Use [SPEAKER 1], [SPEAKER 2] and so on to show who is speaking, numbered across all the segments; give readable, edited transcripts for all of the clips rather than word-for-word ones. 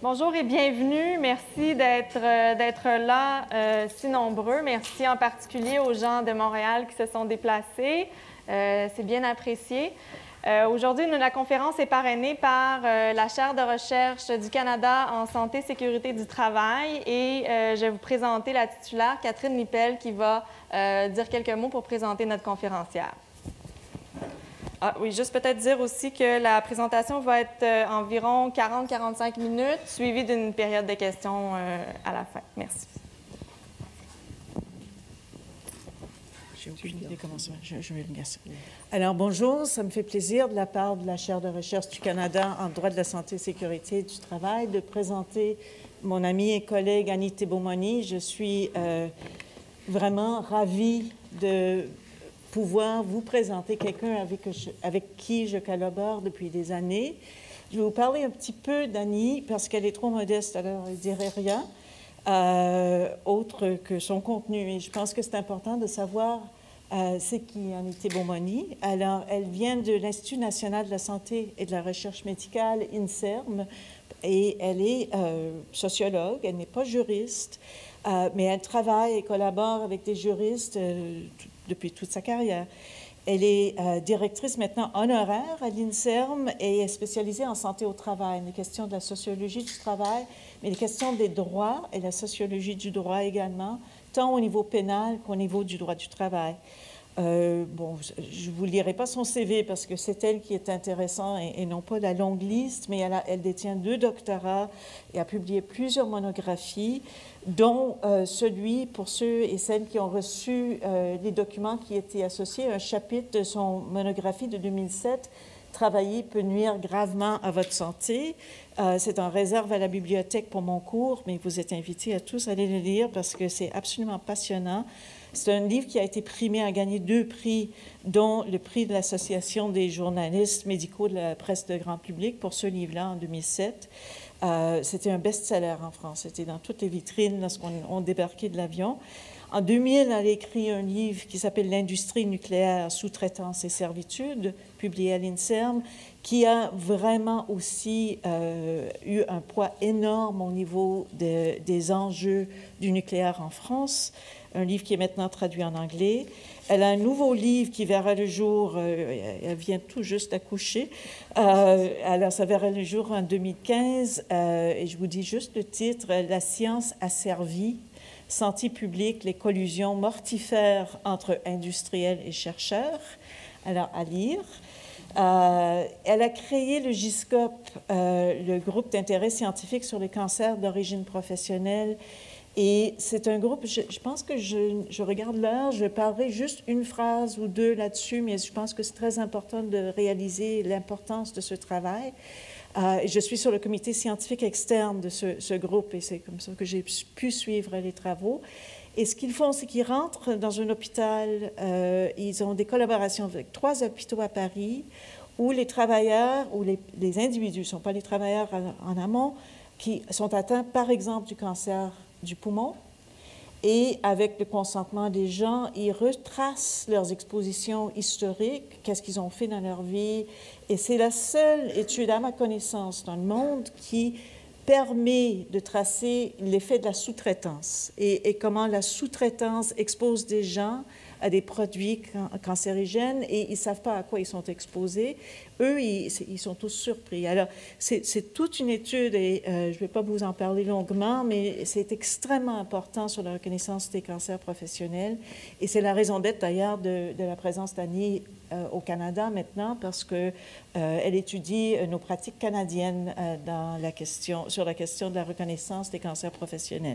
[SPEAKER 1] Bonjour et bienvenue. Merci d'être là si nombreux. Merci en particulier aux gens de Montréal qui se sont déplacés. C'est bien apprécié. Aujourd'hui, la conférence est parrainée par la Chaire de recherche du Canada en santé et sécurité du travail et je vais vous présenter la titulaire, Catherine Lippel, qui va dire quelques mots pour présenter notre conférencière. Ah, oui, juste peut-être dire aussi que la présentation va être environ 40-45 minutes, suivie d'une période de questions à la fin. Merci.
[SPEAKER 2] Alors, bonjour, ça me fait plaisir de la part de la Chaire de recherche du Canada en droit de la santé et sécurité du travail de présenter mon amie et collègue Annie Thibomony. Je suis vraiment ravie de pouvoir vous présenter quelqu'un avec qui je collabore depuis des années. Je vais vous parler un petit peu d'Annie parce qu'elle est trop modeste, alors elle ne dirait rien autre que son contenu. Et je pense que c'est important de savoir c'est qui Annie Thibomony. Alors, elle vient de l'Institut national de la santé et de la recherche médicale, INSERM, et elle est sociologue, elle n'est pas juriste, mais elle travaille et collabore avec des juristes depuis toute sa carrière. Elle est directrice maintenant honoraire à l'INSERM et est spécialisée en santé au travail, les questions de la sociologie du travail, mais les questions des droits et la sociologie du droit également, tant au niveau pénal qu'au niveau du droit du travail. Bon, je ne vous lirai pas son CV parce que c'est elle qui est intéressante et non pas la longue liste, mais elle détient 2 doctorats et a publié plusieurs monographies, dont celui, pour ceux et celles qui ont reçu les documents qui étaient associés, un chapitre de son monographie de 2007, « Travailler peut nuire gravement à votre santé ». C'est en réserve à la bibliothèque pour mon cours, mais vous êtes invités à tous aller le lire parce que c'est absolument passionnant. C'est un livre qui a été primé, a gagné 2 prix, dont le prix de l'Association des journalistes médicaux de la presse de grand public pour ce livre-là en 2007. C'était un best-seller en France. C'était dans toutes les vitrines lorsqu'on débarquait de l'avion. En 2000, elle a écrit un livre qui s'appelle « L'industrie nucléaire, sous-traitance et servitude », publié à l'INSERM, qui a vraiment aussi eu un poids énorme au niveau des enjeux du nucléaire en France. Un livre qui est maintenant traduit en anglais. Elle a un nouveau livre qui verra le jour, elle vient tout juste d'accoucher, alors ça verra le jour en 2015, et je vous dis juste le titre, « La science asservie, santé publique, les collusions mortifères entre industriels et chercheurs », alors à lire. Elle a créé le GISCOP, le groupe d'intérêt scientifique sur les cancers d'origine professionnelle. Et c'est un groupe, je pense que je regarde l'heure, je parlerai juste une phrase ou 2 là-dessus, mais je pense que c'est très important de réaliser l'importance de ce travail. Je suis sur le comité scientifique externe de ce groupe et c'est comme ça que j'ai pu suivre les travaux. Et ce qu'ils font, c'est qu'ils rentrent dans un hôpital, ils ont des collaborations avec 3 hôpitaux à Paris où les travailleurs, ou les individus, ne sont pas les travailleurs en amont, qui sont atteints, par exemple, du cancer du poumon, et avec le consentement des gens, ils retracent leurs expositions historiques, qu'est-ce qu'ils ont fait dans leur vie, et c'est la seule étude, à ma connaissance, dans le monde qui permet de tracer l'effet de la sous-traitance et comment la sous-traitance expose des gens à des produits cancérigènes et ils ne savent pas à quoi ils sont exposés. Eux, ils sont tous surpris. Alors, c'est toute une étude et je ne vais pas vous en parler longuement, mais c'est extrêmement important sur la reconnaissance des cancers professionnels et c'est la raison d'être d'ailleurs de la présence d'Annie au Canada maintenant parce qu'elle étudie nos pratiques canadiennes sur la question de la reconnaissance des cancers professionnels.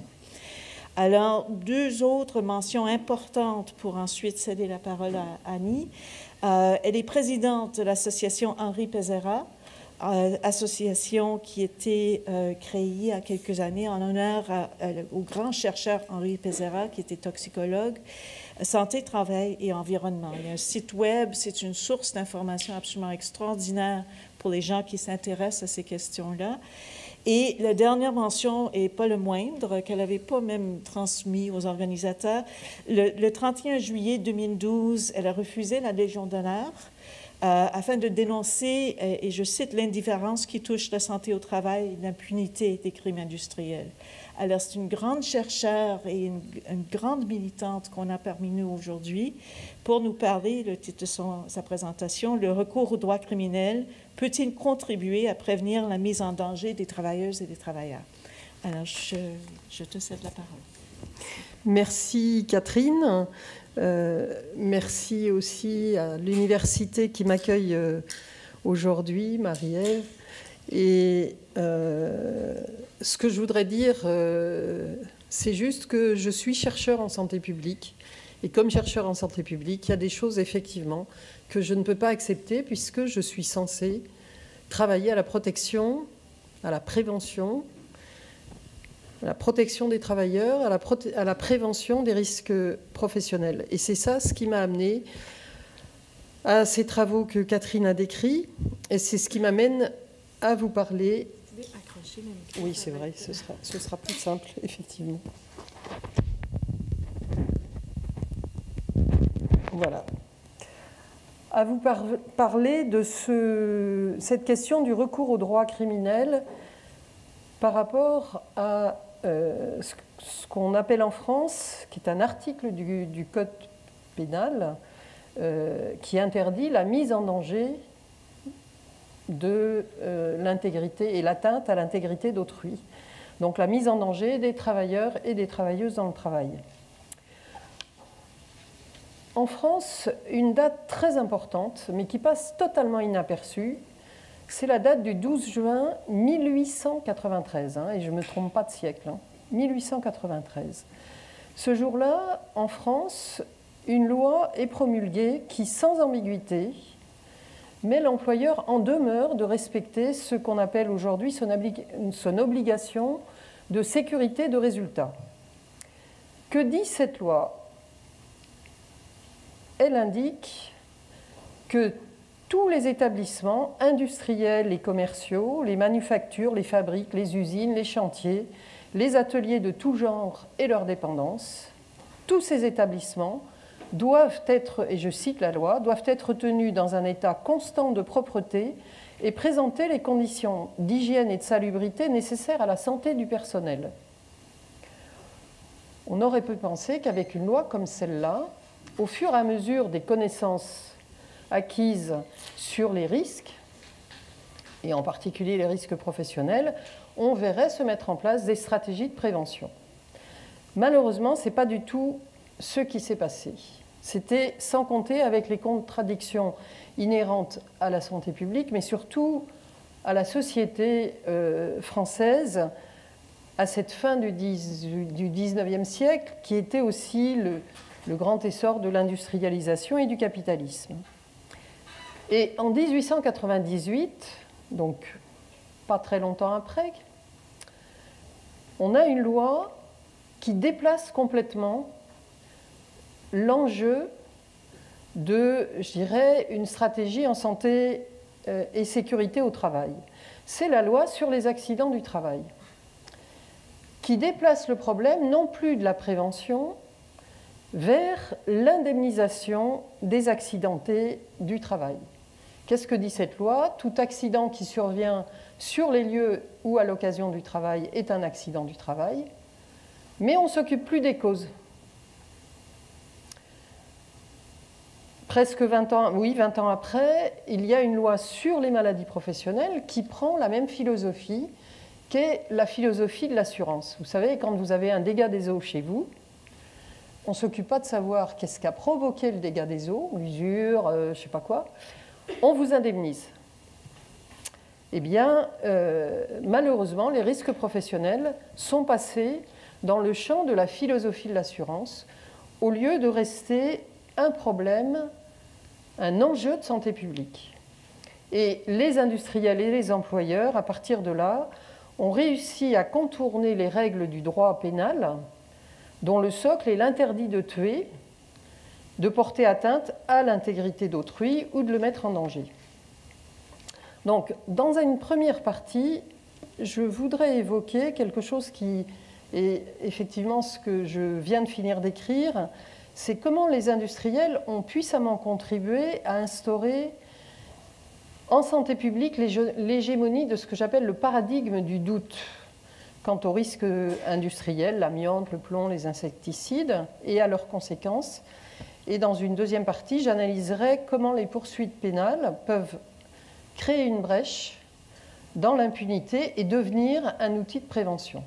[SPEAKER 2] Alors, 2 autres mentions importantes pour ensuite céder la parole à Annie. Elle est présidente de l'association Henri Pézera, association qui était créée il y a quelques années en honneur au grand chercheur Henri Pézera, qui était toxicologue, santé, travail et environnement. Il y a un site web, c'est une source d'information absolument extraordinaire pour les gens qui s'intéressent à ces questions-là. Et la dernière mention, et pas le moindre, qu'elle n'avait pas même transmis aux organisateurs, le 31 juillet 2012, elle a refusé la Légion d'honneur afin de dénoncer, et je cite, l'indifférence qui touche la santé au travail et l'impunité des crimes industriels. Alors, c'est une grande chercheure et une grande militante qu'on a parmi nous aujourd'hui pour nous parler, le titre de sa présentation, « Le recours au droit criminel peut-il contribuer à prévenir la mise en danger des travailleuses et des travailleurs? » Alors, je te cède la parole.
[SPEAKER 3] Merci Catherine. Merci aussi à l'université qui m'accueille aujourd'hui, Marie-Ève. Et ce que je voudrais dire, c'est juste que je suis chercheur en santé publique. Et comme chercheur en santé publique, il y a des choses effectivement que je ne peux pas accepter puisque je suis censée travailler à la protection, à la prévention, à la protection des travailleurs, à la prévention des risques professionnels. Et c'est ça ce qui m'a amené à ces travaux que Catherine a décrits. Et c'est ce qui m'amène à vous parler. Oui, c'est vrai, ce sera plus simple, effectivement. Voilà. À vous parler de cette question du recours au droit criminel par rapport à ce qu'on appelle en France, qui est un article du Code pénal, qui interdit la mise en danger de l'intégrité et l'atteinte à l'intégrité d'autrui. Donc la mise en danger des travailleurs et des travailleuses dans le travail. En France, une date très importante, mais qui passe totalement inaperçue, c'est la date du 12 juin 1893, et je ne me trompe pas de siècle, 1893. Ce jour-là, en France, une loi est promulguée qui, sans ambiguïté, met l'employeur en demeure de respecter ce qu'on appelle aujourd'hui son obligation de sécurité de résultat. Que dit cette loi? Elle indique que tous les établissements industriels et commerciaux, les manufactures, les fabriques, les usines, les chantiers, les ateliers de tout genre et leurs dépendances, tous ces établissements doivent être, et je cite la loi, doivent être tenus dans un état constant de propreté et présenter les conditions d'hygiène et de salubrité nécessaires à la santé du personnel. On aurait pu penser qu'avec une loi comme celle-là, au fur et à mesure des connaissances acquises sur les risques, et en particulier les risques professionnels, on verrait se mettre en place des stratégies de prévention. Malheureusement, ce n'est pas du tout ce qui s'est passé. C'était sans compter avec les contradictions inhérentes à la santé publique, mais surtout à la société française, à cette fin du 19e siècle, qui était aussi le grand essor de l'industrialisation et du capitalisme. Et en 1898, donc pas très longtemps après, on a une loi qui déplace complètement l'enjeu de, je dirais, une stratégie en santé et sécurité au travail. C'est la loi sur les accidents du travail, qui déplace le problème non plus de la prévention vers l'indemnisation des accidentés du travail. Qu'est-ce que dit cette loi? Tout accident qui survient sur les lieux ou à l'occasion du travail est un accident du travail, mais on ne s'occupe plus des causes. Presque 20 ans après, il y a une loi sur les maladies professionnelles qui prend la même philosophie qu'est la philosophie de l'assurance. Vous savez, quand vous avez un dégât des eaux chez vous, on ne s'occupe pas de savoir qu'est-ce qui a provoqué le dégât des eaux, l'usure, je ne sais pas quoi, on vous indemnise. Eh bien, malheureusement, les risques professionnels sont passés dans le champ de la philosophie de l'assurance, au lieu de rester un problème, un enjeu de santé publique. Et les industriels et les employeurs, à partir de là, ont réussi à contourner les règles du droit pénal, dont le socle est l'interdit de tuer, de porter atteinte à l'intégrité d'autrui ou de le mettre en danger. Donc, dans une première partie, je voudrais évoquer quelque chose qui est effectivement ce que je viens de finir d'écrire, c'est comment les industriels ont puissamment contribué à instaurer En santé publique, l'hégémonie de ce que j'appelle le paradigme du doute quant aux risques industriels, l'amiante, le plomb, les insecticides, et à leurs conséquences. Et dans une deuxième partie, j'analyserai comment les poursuites pénales peuvent créer une brèche dans l'impunité et devenir un outil de prévention.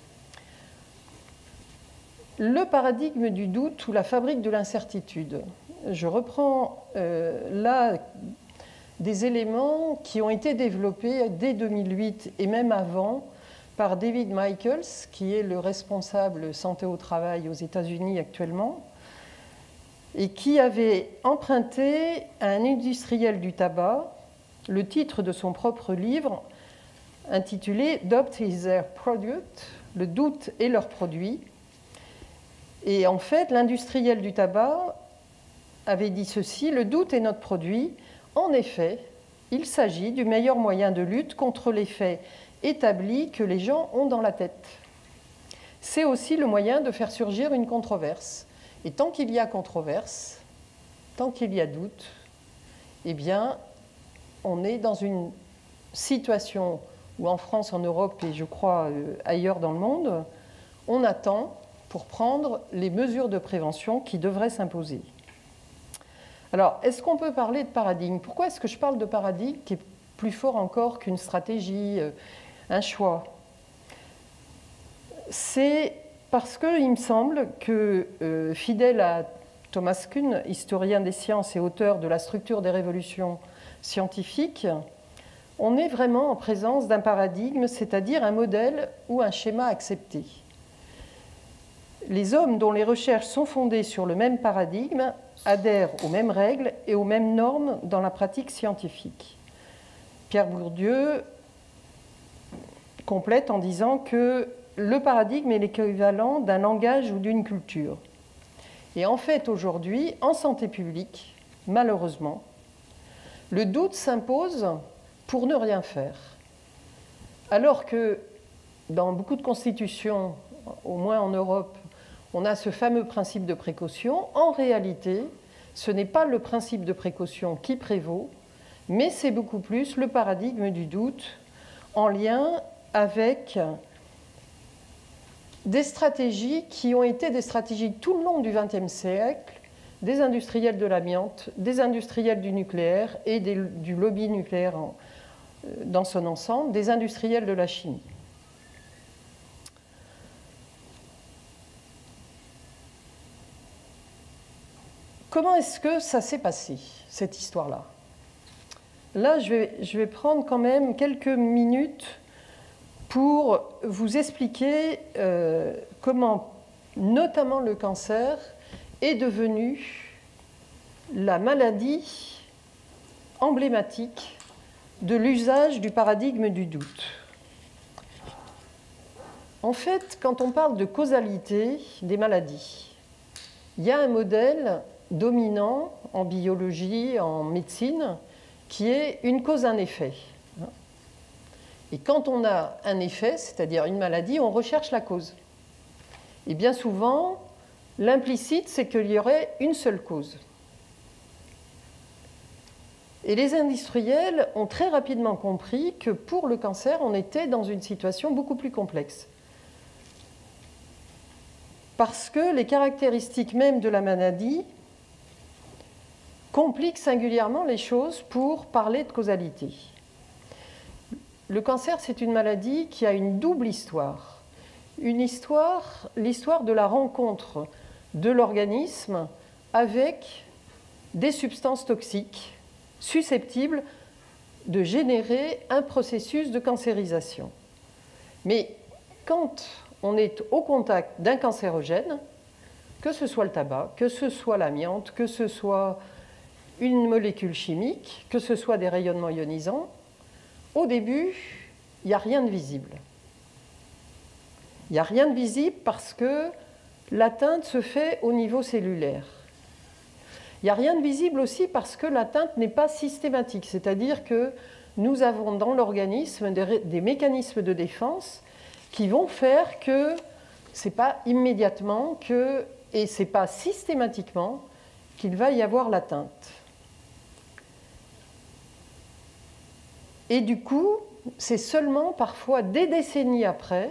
[SPEAKER 3] Le paradigme du doute ou la fabrique de l'incertitude. Je reprends là des éléments qui ont été développés dès 2008 et même avant par David Michaels, qui est le responsable santé au travail aux États-Unis actuellement, et qui avait emprunté à un industriel du tabac le titre de son propre livre intitulé Doubt is their product, le doute est leur produit. Et en fait, l'industriel du tabac avait dit ceci: le doute est notre produit. En effet, il s'agit du meilleur moyen de lutte contre les faits établis que les gens ont dans la tête. C'est aussi le moyen de faire surgir une controverse. Et tant qu'il y a controverse, tant qu'il y a doute, eh bien, on est dans une situation où en France, en Europe et je crois ailleurs dans le monde, on attend pour prendre les mesures de prévention qui devraient s'imposer. Alors, est-ce qu'on peut parler de paradigme? Pourquoi est-ce que je parle de paradigme qui est plus fort encore qu'une stratégie, un choix? C'est parce qu'il me semble que, fidèle à Thomas Kuhn, historien des sciences et auteur de La structure des révolutions scientifiques, on est vraiment en présence d'un paradigme, c'est-à-dire un modèle ou un schéma accepté. Les hommes dont les recherches sont fondées sur le même paradigme adhèrent aux mêmes règles et aux mêmes normes dans la pratique scientifique. Pierre Bourdieu complète en disant que le paradigme est l'équivalent d'un langage ou d'une culture. Et en fait, aujourd'hui, en santé publique, malheureusement, le doute s'impose pour ne rien faire. Alors que dans beaucoup de constitutions, au moins en Europe, on a ce fameux principe de précaution. En réalité, ce n'est pas le principe de précaution qui prévaut, mais c'est beaucoup plus le paradigme du doute en lien avec des stratégies qui ont été des stratégies tout le long du XXe siècle, des industriels de l'amiante, des industriels du nucléaire et du lobby nucléaire dans son ensemble, des industriels de la chimie. Comment est-ce que ça s'est passé, cette histoire-là? Là, je vais prendre quand même quelques minutes pour vous expliquer comment, notamment le cancer, est devenu la maladie emblématique de l'usage du paradigme du doute. En fait, quand on parle de causalité des maladies, il y a un modèle dominant en biologie, en médecine, qui est une cause, un effet. Et quand on a un effet, c'est-à-dire une maladie, on recherche la cause. Et bien souvent, l'implicite, c'est qu'il y aurait une seule cause. Et les industriels ont très rapidement compris que pour le cancer, on était dans une situation beaucoup plus complexe. Parce que les caractéristiques même de la maladie compliquent singulièrement les choses pour parler de causalité. Le cancer, c'est une maladie qui a une double histoire. Une histoire, l'histoire de la rencontre de l'organisme avec des substances toxiques susceptibles de générer un processus de cancérisation. Mais quand on est au contact d'un cancérogène, que ce soit le tabac, que ce soit l'amiante, que ce soit une molécule chimique, que ce soit des rayonnements ionisants, au début, il n'y a rien de visible. Il n'y a rien de visible parce que l'atteinte se fait au niveau cellulaire. Il n'y a rien de visible aussi parce que l'atteinte n'est pas systématique, c'est-à-dire que nous avons dans l'organisme des mécanismes de défense qui vont faire que ce n'est pas immédiatement et ce n'est pas systématiquement qu'il va y avoir l'atteinte. Et du coup, c'est seulement parfois des décennies après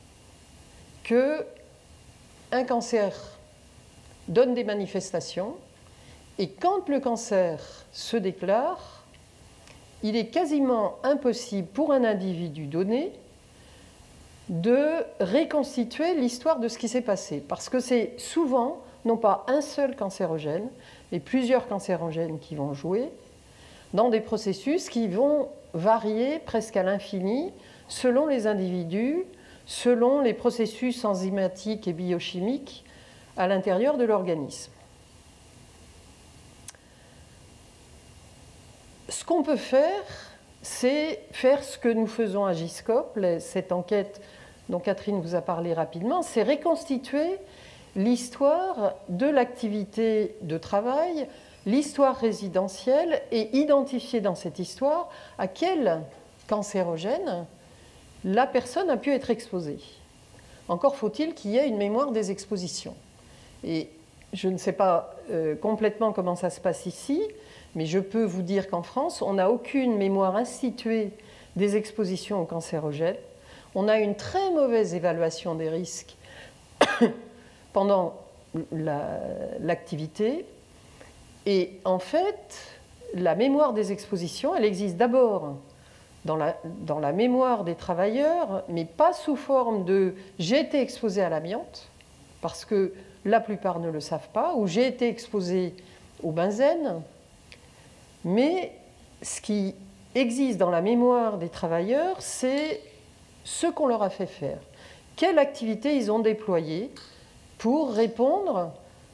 [SPEAKER 3] qu'un cancer donne des manifestations. Et quand le cancer se déclare, il est quasiment impossible pour un individu donné de reconstituer l'histoire de ce qui s'est passé. Parce que c'est souvent, non pas un seul cancérogène, mais plusieurs cancérogènes qui vont jouer dans des processus qui vont varier presque à l'infini selon les individus, selon les processus enzymatiques et biochimiques à l'intérieur de l'organisme. Ce qu'on peut faire, c'est faire ce que nous faisons à GISCOP, cette enquête dont Catherine vous a parlé rapidement, c'est reconstituer l'histoire de l'activité de travail, l'histoire résidentielle, et identifier dans cette histoire à quel cancérogène la personne a pu être exposée. Encore faut-il qu'il y ait une mémoire des expositions. Et je ne sais pas complètement comment ça se passe ici, mais je peux vous dire qu'en France, on n'a aucune mémoire instituée des expositions aux cancérogènes. On a une très mauvaise évaluation des risques pendant l'activité. Et en fait, la mémoire des expositions, elle existe d'abord dans la mémoire des travailleurs, mais pas sous forme de « j'ai été exposé à l'amiante », parce que la plupart ne le savent pas, ou « j'ai été exposé au benzène », mais ce qui existe dans la mémoire des travailleurs, c'est ce qu'on leur a fait faire. Quelle activité ils ont déployée pour répondre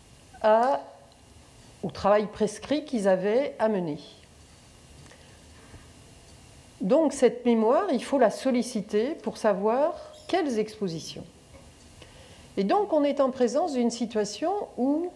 [SPEAKER 3] au travail prescrit qu'ils avaient à mener. Donc cette mémoire, il faut la solliciter pour savoir quelles expositions. Et donc on est en présence d'une situation où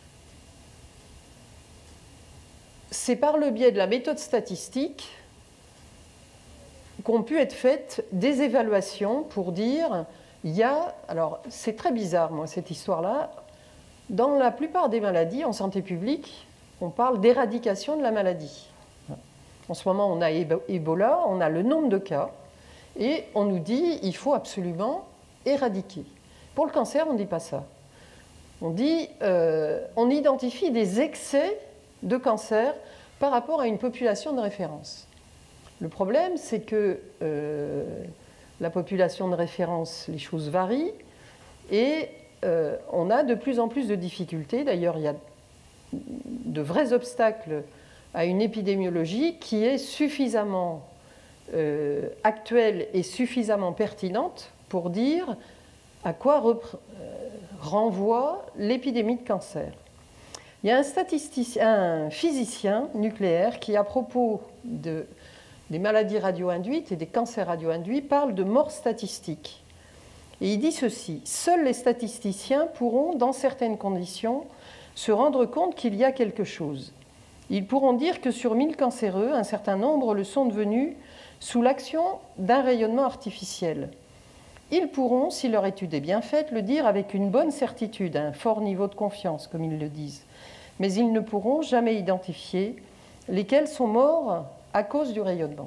[SPEAKER 3] c'est par le biais de la méthode statistique qu'ont pu être faites des évaluations pour dire, alors c'est très bizarre moi cette histoire-là, dans la plupart des maladies en santé publique, on parle d'éradication de la maladie. En ce moment, on a Ebola, on a le nombre de cas, et on nous dit il faut absolument éradiquer. Pour le cancer, on ne dit pas ça. On dit, on identifie des excès de cancer par rapport à une population de référence. Le problème, c'est que la population de référence, les choses varient, et on a de plus en plus de difficultés. D'ailleurs, il y a de vrais obstacles à une épidémiologie qui est suffisamment actuelle et suffisamment pertinente pour dire à quoi renvoie l'épidémie de cancer. Il y a un physicien nucléaire qui, à propos des maladies radio-induites et des cancers radio-induits, parle de mort statistique. Et il dit ceci: seuls les statisticiens pourront, dans certaines conditions, se rendre compte qu'il y a quelque chose. Ils pourront dire que sur 1000 cancéreux, un certain nombre le sont devenus sous l'action d'un rayonnement artificiel. Ils pourront, si leur étude est bien faite, le dire avec une bonne certitude, à un fort niveau de confiance, comme ils le disent. Mais ils ne pourront jamais identifier lesquels sont morts à cause du rayonnement.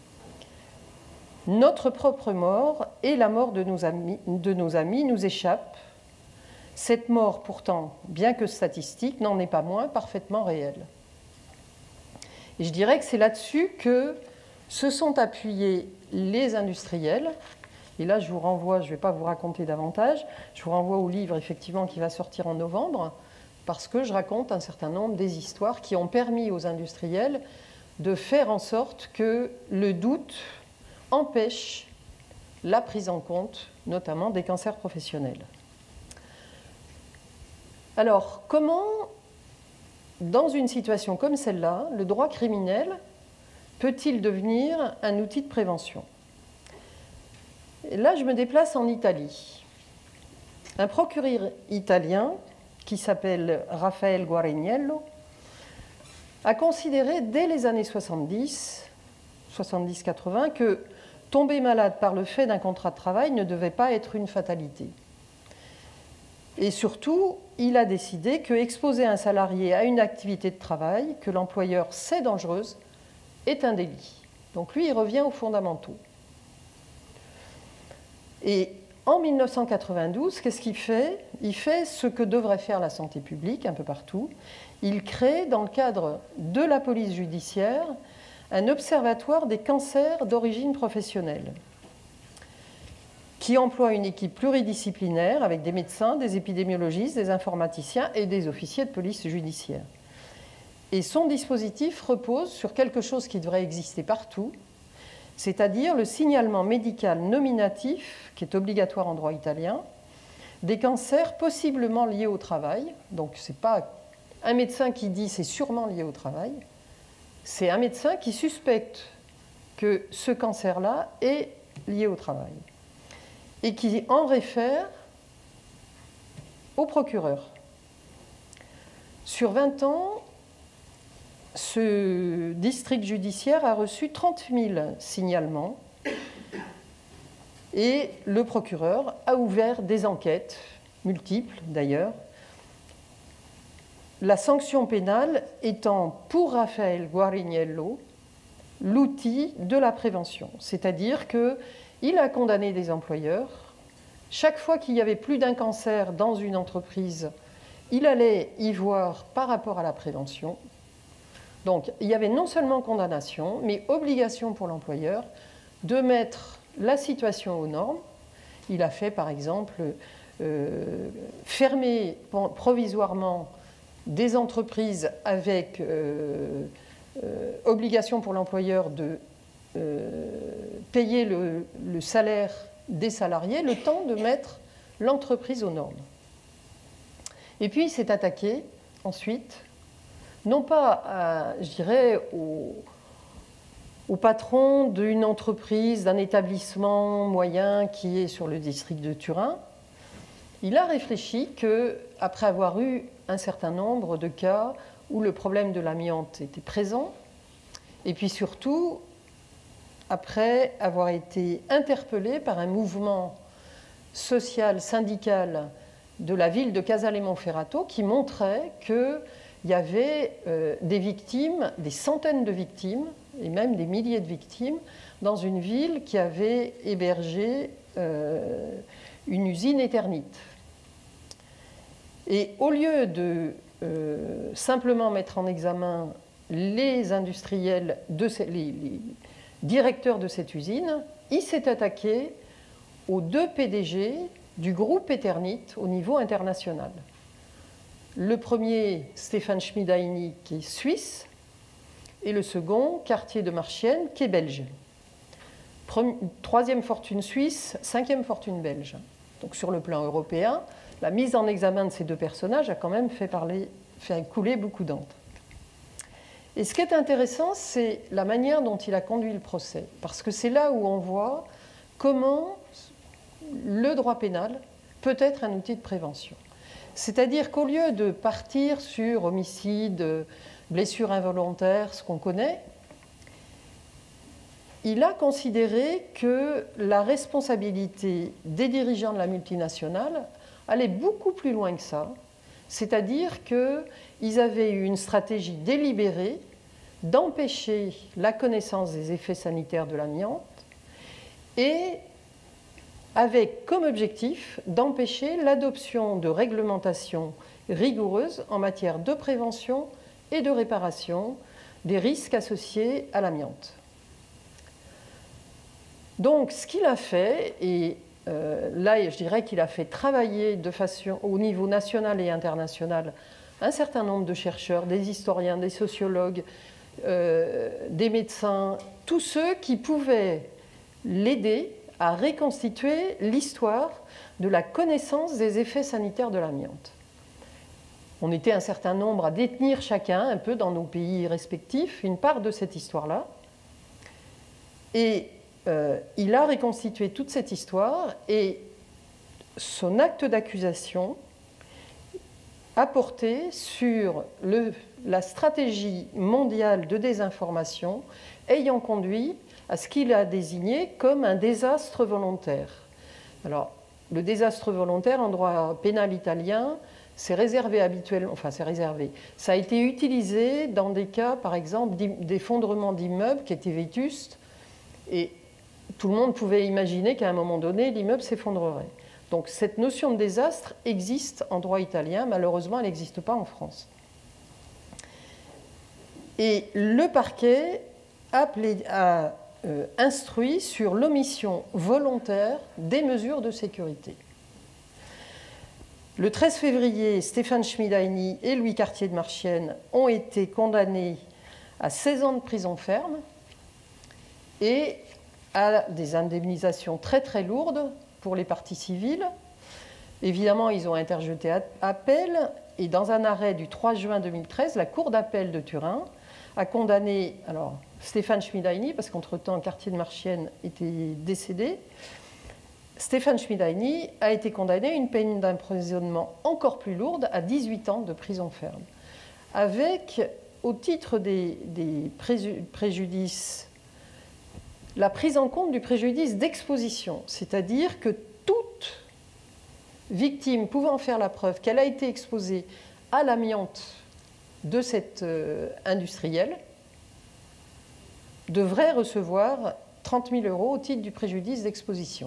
[SPEAKER 3] Notre propre mort et la mort de nos amis nous échappent. Cette mort, pourtant, bien que statistique, n'en est pas moins parfaitement réelle. Et je dirais que c'est là-dessus que se sont appuyés les industriels. Et là, je vous renvoie, je ne vais pas vous raconter davantage, je vous renvoie au livre, effectivement, qui va sortir en novembre, parce que je raconte un certain nombre des histoires qui ont permis aux industriels de faire en sorte que le doute empêche la prise en compte, notamment des cancers professionnels. Alors, comment, dans une situation comme celle-là, le droit criminel peut-il devenir un outil de prévention? Et là, je me déplace en Italie. Un procureur italien, qui s'appelle Raffaele Guariniello, a considéré dès les années 70-80, que tomber malade par le fait d'un contrat de travail ne devait pas être une fatalité. Et surtout, il a décidé que exposer un salarié à une activité de travail que l'employeur sait dangereuse est un délit. Donc lui, il revient aux fondamentaux. Et en 1992, qu'est-ce qu'il fait? Il fait ce que devrait faire la santé publique un peu partout. Il crée, dans le cadre de la police judiciaire, un observatoire des cancers d'origine professionnelle qui emploie une équipe pluridisciplinaire avec des médecins, des épidémiologistes, des informaticiens et des officiers de police judiciaire. Et son dispositif repose sur quelque chose qui devrait exister partout, c'est-à-dire le signalement médical nominatif, qui est obligatoire en droit italien, des cancers possiblement liés au travail. Donc ce n'est pas un médecin qui dit c'est sûrement lié au travail, c'est un médecin qui suspecte que ce cancer-là est lié au travail et qui en réfère au procureur. Sur 20 ans, ce district judiciaire a reçu 30 000 signalements et le procureur a ouvert des enquêtes, multiples d'ailleurs, la sanction pénale étant pour Raphaël Guariniello l'outil de la prévention, c'est-à-dire qu'il a condamné des employeurs. Chaque fois qu'il y avait plus d'un cancer dans une entreprise, il allait y voir par rapport à la prévention. Donc il y avait non seulement condamnation, mais obligation pour l'employeur de mettre la situation aux normes. Il a fait par exemple fermer provisoirement des entreprises avec obligation pour l'employeur de payer le salaire des salariés, le temps de mettre l'entreprise aux normes. Et puis il s'est attaqué ensuite, non pas, je dirais, au patron d'une entreprise, d'un établissement moyen qui est sur le district de Turin. Il a réfléchi qu'après avoir eu un certain nombre de cas où le problème de l'amiante était présent, et puis surtout, après avoir été interpellé par un mouvement social, syndical de la ville de Casale Monferrato qui montrait qu'il y avait des victimes, des centaines de victimes, et même des milliers de victimes, dans une ville qui avait hébergé une usine Eternit. Et au lieu de simplement mettre en examen les industriels, les directeurs de cette usine, il s'est attaqué aux 2 PDG du groupe Eternit au niveau international. Le premier, Stéphane Schmidaini, qui est suisse, et le second, Cartier de Marchienne, qui est belge. 3e fortune suisse, 5e fortune belge. Donc sur le plan européen, la mise en examen de ces 2 personnages a quand même fait couler beaucoup d'encre. Et ce qui est intéressant, c'est la manière dont il a conduit le procès, parce que c'est là où on voit comment le droit pénal peut être un outil de prévention. C'est-à-dire qu'au lieu de partir sur homicide, blessure involontaire, ce qu'on connaît, il a considéré que la responsabilité des dirigeants de la multinationale allait beaucoup plus loin que ça, c'est-à-dire qu'ils avaient eu une stratégie délibérée d'empêcher la connaissance des effets sanitaires de l'amiante et avec comme objectif d'empêcher l'adoption de réglementations rigoureuses en matière de prévention et de réparation des risques associés à l'amiante. Donc ce qu'il a fait, et là je dirais qu'il a fait travailler de façon au niveau national et international un certain nombre de chercheurs, des historiens, des sociologues, des médecins, tous ceux qui pouvaient l'aider à reconstituer l'histoire de la connaissance des effets sanitaires de l'amiante. On était un certain nombre à détenir chacun, un peu dans nos pays respectifs, une part de cette histoire-là. Et il a reconstitué toute cette histoire et son acte d'accusation a porté sur la stratégie mondiale de désinformation ayant conduit à ce qu'il a désigné comme un désastre volontaire. Alors, le désastre volontaire en droit pénal italien, c'est réservé habituellement, enfin c'est réservé, ça a été utilisé dans des cas, par exemple, d'effondrement d'immeubles qui étaient vétustes Et tout le monde pouvait imaginer qu'à un moment donné, l'immeuble s'effondrerait. Donc cette notion de désastre existe en droit italien, malheureusement elle n'existe pas en France. Et le parquet a instruit sur l'omission volontaire des mesures de sécurité. Le 13 février, Stéphane Schmidaini et Louis Cartier de Marchienne ont été condamnés à 16 ans de prison ferme et à des indemnisations très très lourdes pour les parties civiles. Évidemment, ils ont interjeté appel et dans un arrêt du 3 juin 2013, la Cour d'appel de Turin a condamné Stéphane Schmidaini, parce qu'entre-temps, Cartier de Marchienne était décédé. Stéphane Schmidaini a été condamné à une peine d'emprisonnement encore plus lourde, à 18 ans de prison ferme, avec, au titre des préjudices, la prise en compte du préjudice d'exposition, c'est-à-dire que toute victime pouvant faire la preuve qu'elle a été exposée à l'amiante de cet industriel devrait recevoir 30 000 € au titre du préjudice d'exposition.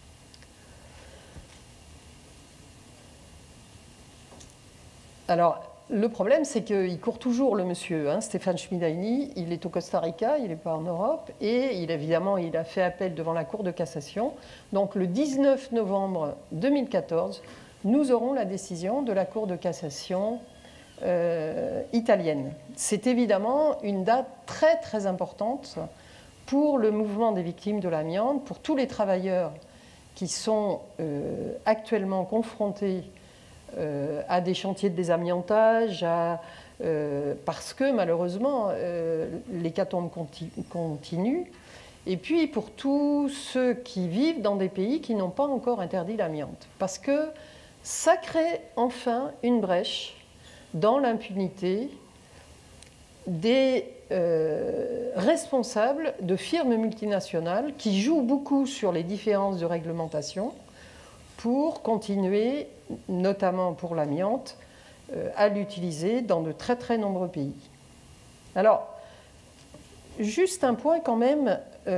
[SPEAKER 3] Alors, le problème, c'est qu'il court toujours, le monsieur, Stéphane Schmidaini. Il est au Costa Rica, il n'est pas en Europe, et évidemment, il a fait appel devant la Cour de cassation. Donc, le 19 novembre 2014, nous aurons la décision de la Cour de cassation italienne. C'est évidemment une date très, très importante pour le mouvement des victimes de l'amiante, pour tous les travailleurs qui sont actuellement confrontés à des chantiers de désamiantage, parce que malheureusement l'hécatombe continue, et puis pour tous ceux qui vivent dans des pays qui n'ont pas encore interdit l'amiante, parce que ça crée enfin une brèche dans l'impunité des responsables de firmes multinationales qui jouent beaucoup sur les différences de réglementation pour continuer, notamment pour l'amiante, à l'utiliser dans de très très nombreux pays. Alors, juste un point quand même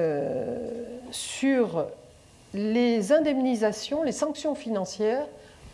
[SPEAKER 3] sur les indemnisations, les sanctions financières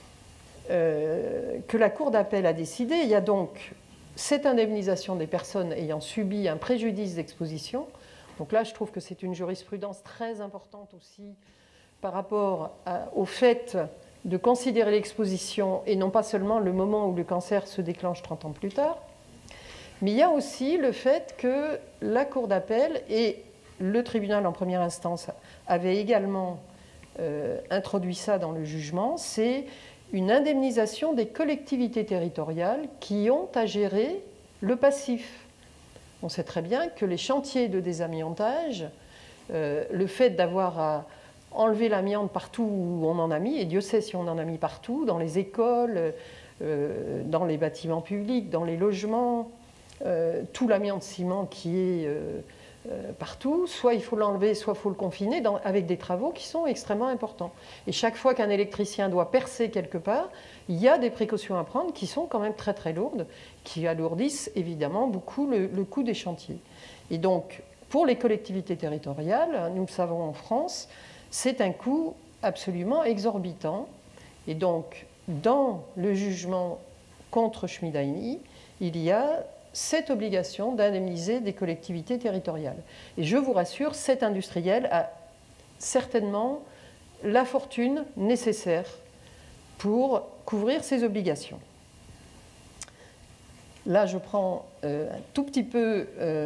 [SPEAKER 3] que la Cour d'appel a décidé. Il y a donc cette indemnisation des personnes ayant subi un préjudice d'exposition. Donc là, je trouve que c'est une jurisprudence très importante aussi par rapport au fait de considérer l'exposition et non pas seulement le moment où le cancer se déclenche 30 ans plus tard. Mais il y a aussi le fait que la Cour d'appel et le tribunal en première instance avaient également introduit ça dans le jugement, c'est une indemnisation des collectivités territoriales qui ont à gérer le passif. On sait très bien que les chantiers de désamiantage, le fait d'avoir à enlever l'amiante partout où on en a mis, et Dieu sait si on en a mis partout, dans les écoles, dans les bâtiments publics, dans les logements, tout l'amiante ciment qui est partout, soit il faut l'enlever, soit il faut le confiner avec des travaux qui sont extrêmement importants. Et chaque fois qu'un électricien doit percer quelque part, il y a des précautions à prendre qui sont quand même très très lourdes, qui alourdissent évidemment beaucoup le coût des chantiers. Et donc, pour les collectivités territoriales, nous le savons en France, c'est un coût absolument exorbitant. Et donc, dans le jugement contre Schmidaini, il y a cette obligation d'indemniser des collectivités territoriales. Et je vous rassure, cet industriel a certainement la fortune nécessaire pour couvrir ses obligations. Là, je prends un tout petit peu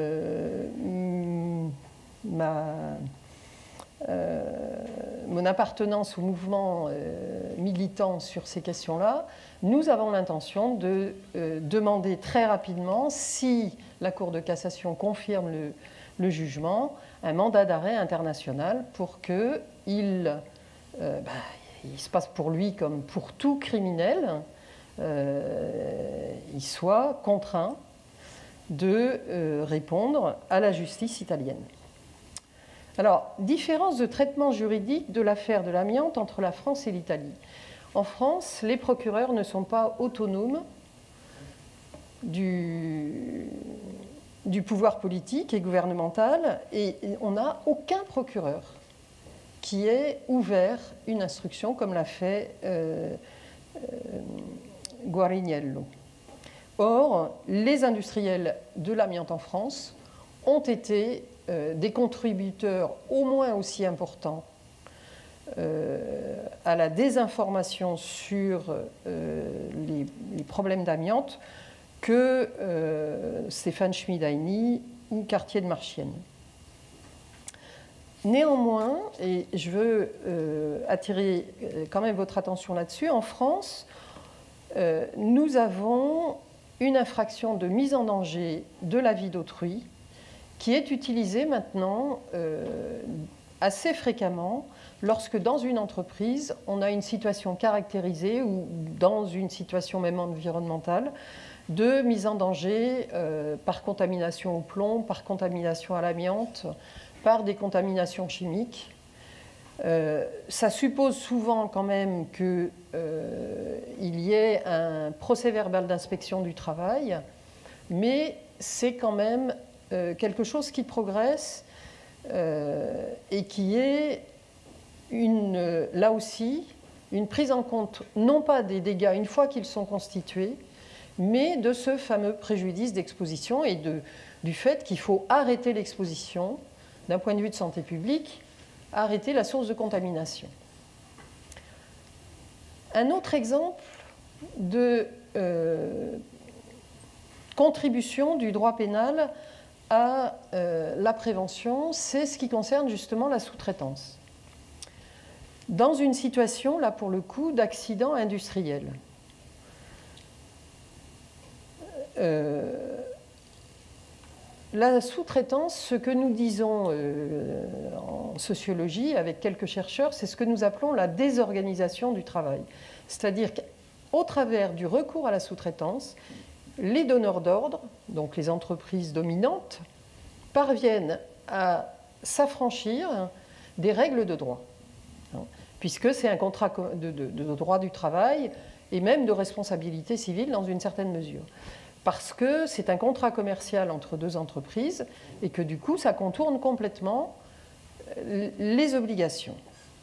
[SPEAKER 3] mon appartenance au mouvement militant sur ces questions-là. Nous avons l'intention de demander très rapidement, si la Cour de cassation confirme le jugement, un mandat d'arrêt international pour qu'il se passe pour lui comme pour tout criminel, il soit contraint de répondre à la justice italienne. Alors, différence de traitement juridique de l'affaire de l'amiante entre la France et l'Italie. En France, les procureurs ne sont pas autonomes de du pouvoir politique et gouvernemental, et on n'a aucun procureur qui ait ouvert une instruction comme l'a fait Guariniello. Or, les industriels de l'amiante en France ont été des contributeurs au moins aussi importants à la désinformation sur les problèmes d'amiante que Stéphane Schmidaini ou Cartier de Marchienne. Néanmoins, et je veux attirer quand même votre attention là-dessus, en France, nous avons une infraction de mise en danger de la vie d'autrui qui est utilisée maintenant assez fréquemment lorsque dans une entreprise, on a une situation caractérisée ou dans une situation même environnementale de mise en danger par contamination au plomb, par contamination à l'amiante, par des contaminations chimiques. Ça suppose souvent quand même qu'il y ait un procès-verbal d'inspection du travail, mais c'est quand même quelque chose qui progresse et qui est là aussi une prise en compte non pas des dégâts une fois qu'ils sont constitués, mais de ce fameux préjudice d'exposition et du fait qu'il faut arrêter l'exposition d'un point de vue de santé publique, arrêter la source de contamination. Un autre exemple de contribution du droit pénal à la prévention, c'est ce qui concerne justement la sous-traitance. Dans une situation, là pour le coup, d'accident industriel. La sous-traitance, ce que nous disons en sociologie avec quelques chercheurs, c'est ce que nous appelons la désorganisation du travail. C'est-à-dire qu'au travers du recours à la sous-traitance, les donneurs d'ordre, donc les entreprises dominantes, parviennent à s'affranchir des règles de droit, puisque c'est un contrat de droit du travail et même de responsabilité civile dans une certaine mesure. Parce que c'est un contrat commercial entre deux entreprises et que du coup, ça contourne complètement les obligations.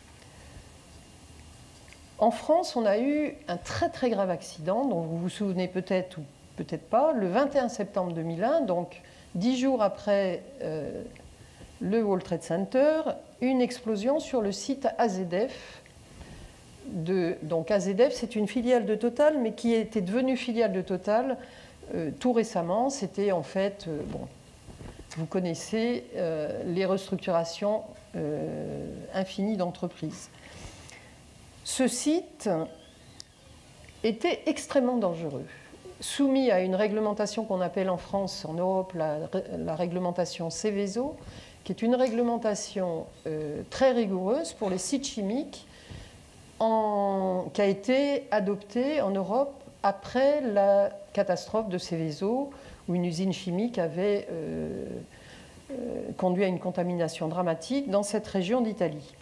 [SPEAKER 3] En France, on a eu un très très grave accident, dont vous vous souvenez peut-être ou peut-être pas, le 21 septembre 2001, donc 10 jours après le World Trade Center, une explosion sur le site AZF. Donc AZF, c'est une filiale de Total, mais qui était devenue filiale de Total tout récemment. C'était en fait, vous connaissez les restructurations infinies d'entreprises. Ce site était extrêmement dangereux, soumis à une réglementation qu'on appelle en France, en Europe, la réglementation Seveso, qui est une réglementation très rigoureuse pour les sites chimiques, qui a été adoptée en Europe après la catastrophe de Seveso, où une usine chimique avait conduit à une contamination dramatique dans cette région d'Italie.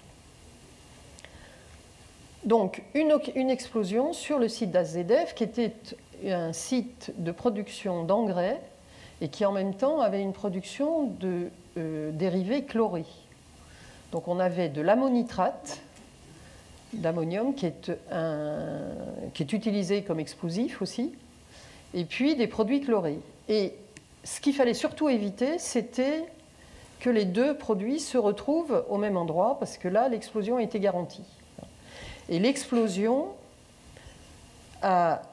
[SPEAKER 3] Donc, une explosion sur le site d'AZF, qui était un site de production d'engrais et qui en même temps avait une production de dérivés chlorés. Donc on avait de l'ammonitrate d'ammonium qui est utilisé comme explosif aussi, et puis des produits chlorés. Et ce qu'il fallait surtout éviter, c'était que les deux produits se retrouvent au même endroit, parce que là, l'explosion était garantie. Et l'explosion a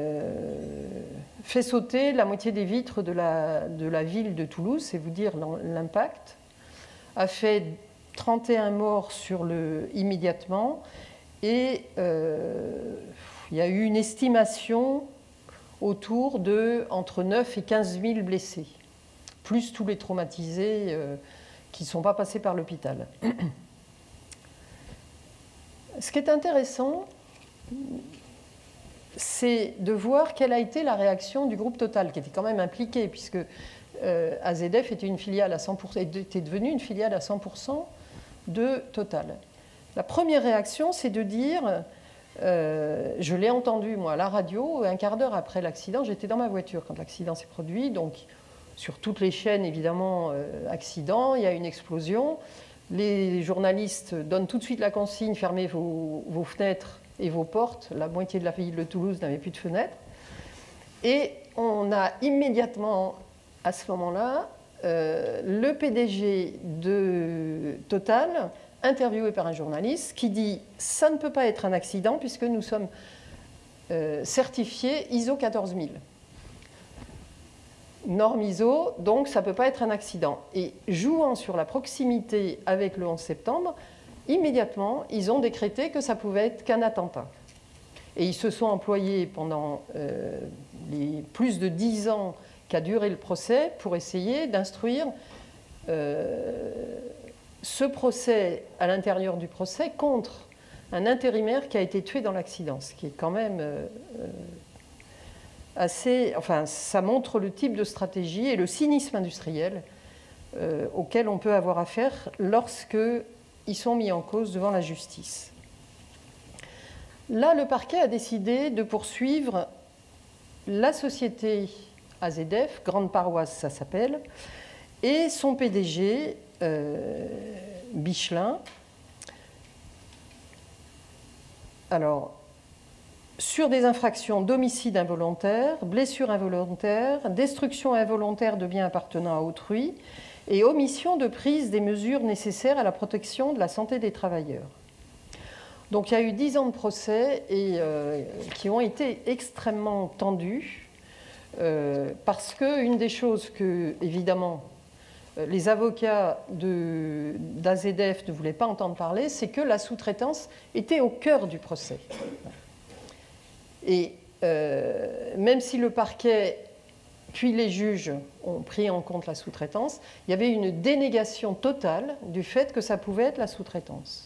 [SPEAKER 3] fait sauter la moitié des vitres de la ville de Toulouse, c'est vous dire l'impact, a fait 31 morts immédiatement, et il y a eu une estimation autour de entre 9 et 15 000 blessés, plus tous les traumatisés qui ne sont pas passés par l'hôpital. Ce qui est intéressant, c'est de voir quelle a été la réaction du groupe Total, qui était quand même impliqué, puisque AZF était était devenue une filiale à 100% de Total. La première réaction, c'est de dire, je l'ai entendu moi à la radio, un quart d'heure après l'accident, j'étais dans ma voiture quand l'accident s'est produit, donc sur toutes les chaînes, évidemment, accident, il y a une explosion. Les journalistes donnent tout de suite la consigne, fermez vos fenêtres et vos portes. La moitié de la ville de Toulouse n'avait plus de fenêtres. Et on a immédiatement, à ce moment-là, le PDG de Total, interviewé par un journaliste, qui dit « ça ne peut pas être un accident puisque nous sommes certifiés ISO 14000 ». Norme ISO, donc ça ne peut pas être un accident. Et jouant sur la proximité avec le 11 septembre, immédiatement, ils ont décrété que ça pouvait être qu'un attentat. Et ils se sont employés pendant les plus de 10 ans qu'a duré le procès pour essayer d'instruire ce procès à l'intérieur du procès contre un intérimaire qui a été tué dans l'accident, ce qui est quand même assez... Enfin, ça montre le type de stratégie et le cynisme industriel auquel on peut avoir affaire lorsqu'ils sont mis en cause devant la justice. Là, le parquet a décidé de poursuivre la société AZF, Grande Paroisse ça s'appelle, et son PDG, Bichelin. Alors, sur des infractions d'homicide involontaire, blessure involontaire, destruction involontaire de biens appartenant à autrui et omission de prise des mesures nécessaires à la protection de la santé des travailleurs. Donc il y a eu 10 ans de procès qui ont été extrêmement tendus parce qu'une des choses que, évidemment, les avocats d'AZF ne voulaient pas entendre parler, c'est que la sous-traitance était au cœur du procès. Et même si le parquet puis les juges ont pris en compte la sous-traitance, il y avait une dénégation totale du fait que ça pouvait être la sous-traitance.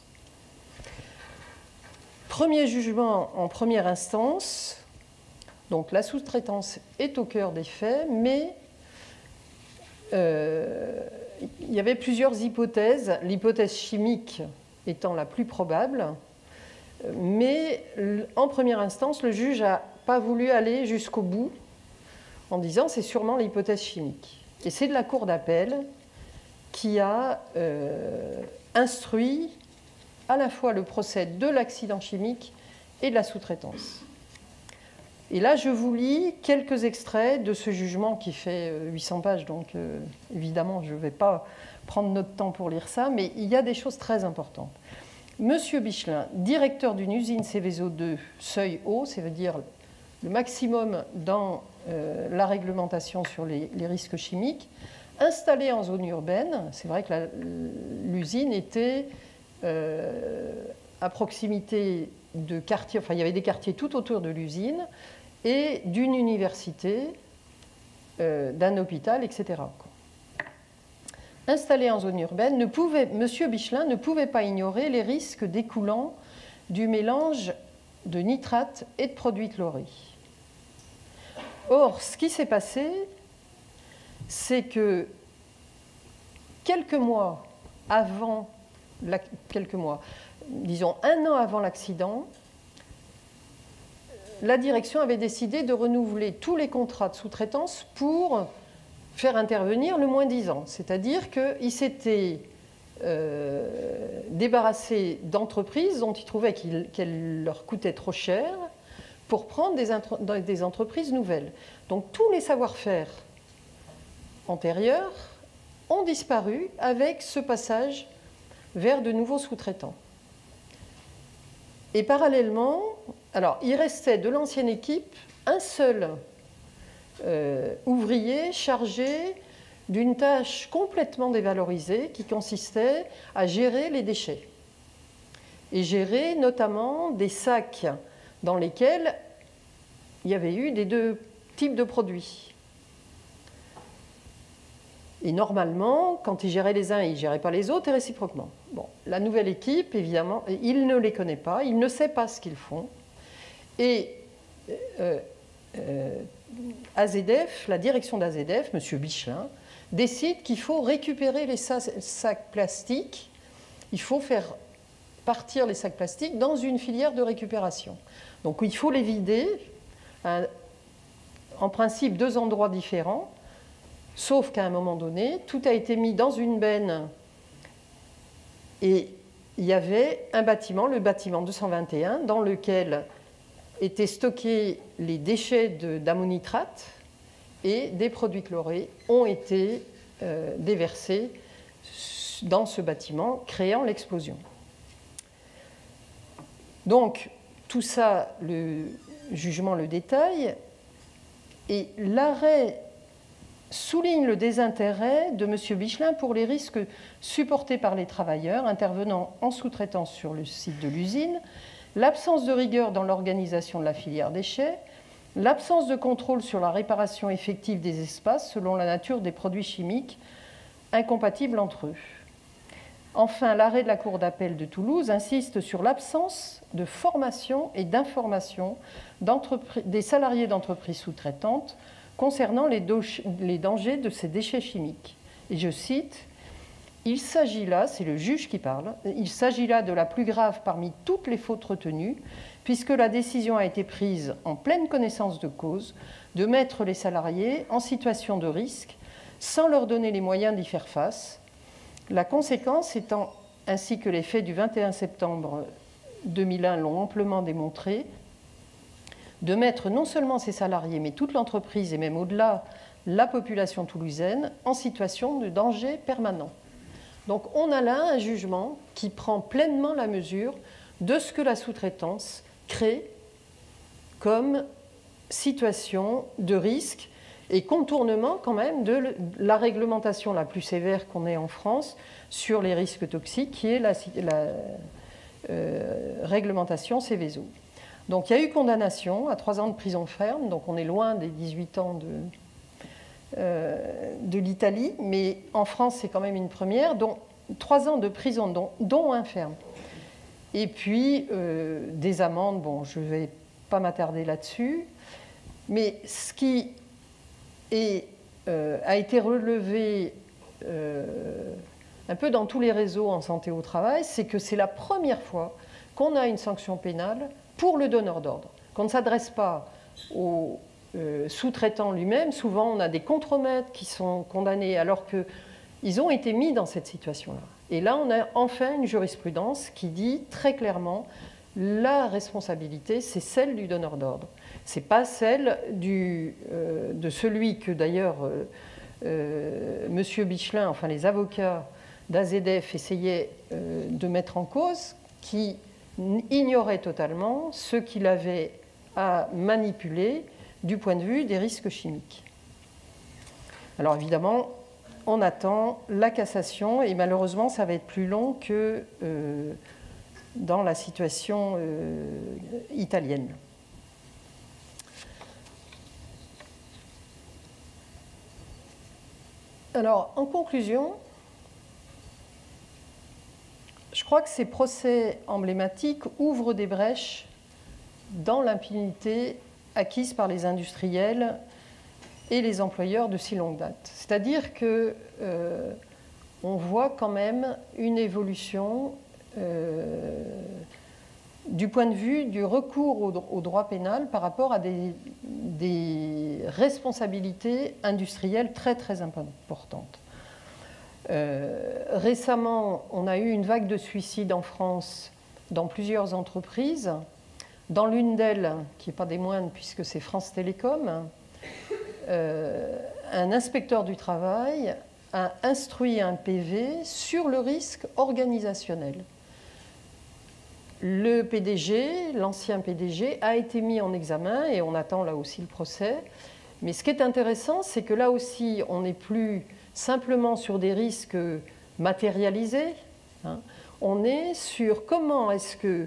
[SPEAKER 3] Premier jugement en première instance, donc la sous-traitance est au cœur des faits, mais il y avait plusieurs hypothèses, l'hypothèse chimique étant la plus probable, mais en première instance, le juge n'a pas voulu aller jusqu'au bout en disant c'est sûrement l'hypothèse chimique. Et c'est de la Cour d'appel qui a instruit à la fois le procès de l'accident chimique et de la sous-traitance. Et là, je vous lis quelques extraits de ce jugement qui fait 800 pages, donc évidemment, je ne vais pas prendre notre temps pour lire ça, mais il y a des choses très importantes. Monsieur Bichelin, directeur d'une usine Céveso 2, seuil haut, ça veut dire le maximum dans la réglementation sur les risques chimiques, installé en zone urbaine, c'est vrai que l'usine était à proximité de quartiers, enfin il y avait des quartiers tout autour de l'usine, et d'une université, d'un hôpital, etc. Installé en zone urbaine, M. Bichelin ne pouvait pas ignorer les risques découlant du mélange de nitrates et de produits chlorés. Or, ce qui s'est passé, c'est que quelques mois, disons 1 an avant l'accident, la direction avait décidé de renouveler tous les contrats de sous-traitance pour faire intervenir le moins 10 ans. C'est-à-dire qu'ils s'étaient débarrassés d'entreprises dont ils trouvaient qu'elles leur coûtaient trop cher pour prendre des entreprises nouvelles. Donc tous les savoir-faire antérieurs ont disparu avec ce passage vers de nouveaux sous-traitants. Et parallèlement, alors il restait de l'ancienne équipe un seul ouvrier chargé d'une tâche complètement dévalorisée qui consistait à gérer les déchets et gérer notamment des sacs dans lesquels il y avait eu des 2 types de produits. Et normalement, quand il gérait les uns, il ne gérait pas les autres et réciproquement. Bon, la nouvelle équipe, évidemment, il ne les connaît pas, il ne sait pas ce qu'ils font. Et AZF, la direction d'AZF, M. Bichelin, décide qu'il faut récupérer les sacs plastiques, il faut faire partir les sacs plastiques dans une filière de récupération. Donc il faut les vider, en principe 2 endroits différents, Sauf qu'à un moment donné, tout a été mis dans une benne et il y avait un bâtiment, le bâtiment 221, dans lequel étaient stockés les déchets d'ammonitrate et des produits chlorés ont été déversés dans ce bâtiment, créant l'explosion. Donc, tout ça, le jugement le détaille, et l'arrêt souligne le désintérêt de M. Bichelin pour les risques supportés par les travailleurs intervenant en sous-traitance sur le site de l'usine, l'absence de rigueur dans l'organisation de la filière déchets, l'absence de contrôle sur la réparation effective des espaces selon la nature des produits chimiques incompatibles entre eux. Enfin, l'arrêt de la Cour d'appel de Toulouse insiste sur l'absence de formation et d'information des salariés d'entreprises sous-traitantes concernant les dangers de ces déchets chimiques. Et je cite, « Il s'agit là, c'est le juge qui parle, il s'agit là de la plus grave parmi toutes les fautes retenues, puisque la décision a été prise en pleine connaissance de cause de mettre les salariés en situation de risque sans leur donner les moyens d'y faire face. La conséquence étant, ainsi que les faits du 21 septembre 2001 l'ont amplement démontré, de mettre non seulement ces salariés, mais toute l'entreprise et même au-delà la population toulousaine en situation de danger permanent. » Donc on a là un jugement qui prend pleinement la mesure de ce que la sous-traitance crée comme situation de risque et contournement quand même de la réglementation la plus sévère qu'on ait en France sur les risques toxiques, qui est la réglementation Seveso. Donc il y a eu condamnation à 3 ans de prison ferme, donc on est loin des 18 ans de l'Italie, mais en France c'est quand même une première, donc 3 ans de prison, dont un ferme. Et puis des amendes, bon je ne vais pas m'attarder là-dessus, mais ce qui a été relevé un peu dans tous les réseaux en santé au travail, c'est que c'est la première fois qu'on a une sanction pénale pour le donneur d'ordre, qu'on ne s'adresse pas au sous-traitant lui-même. Souvent, on a des contremaîtres qui sont condamnés alors qu'ils ont été mis dans cette situation-là. Et là, on a enfin une jurisprudence qui dit très clairement la responsabilité, c'est celle du donneur d'ordre. Ce n'est pas celle de celui que d'ailleurs M. Bichelin, enfin les avocats d'AZF essayaient de mettre en cause, qui ignorait totalement ce qu'il avait à manipuler du point de vue des risques chimiques. Alors évidemment, on attend la cassation et malheureusement, ça va être plus long que dans la situation italienne. Alors, en conclusion, je crois que ces procès emblématiques ouvrent des brèches dans l'impunité acquise par les industriels et les employeurs de si longue date. C'est-à-dire que on voit quand même une évolution du point de vue du recours au droit pénal par rapport à des responsabilités industrielles très très importantes. Récemment, on a eu une vague de suicides en France dans plusieurs entreprises. Dans l'une d'elles, qui n'est pas des moindres puisque c'est France Télécom, un inspecteur du travail a instruit un PV sur le risque organisationnel. Le PDG, l'ancien PDG, a été mis en examen et on attend là aussi le procès. Mais ce qui est intéressant, c'est que là aussi, on n'est plus simplement sur des risques matérialisés. Hein. On est sur comment est-ce que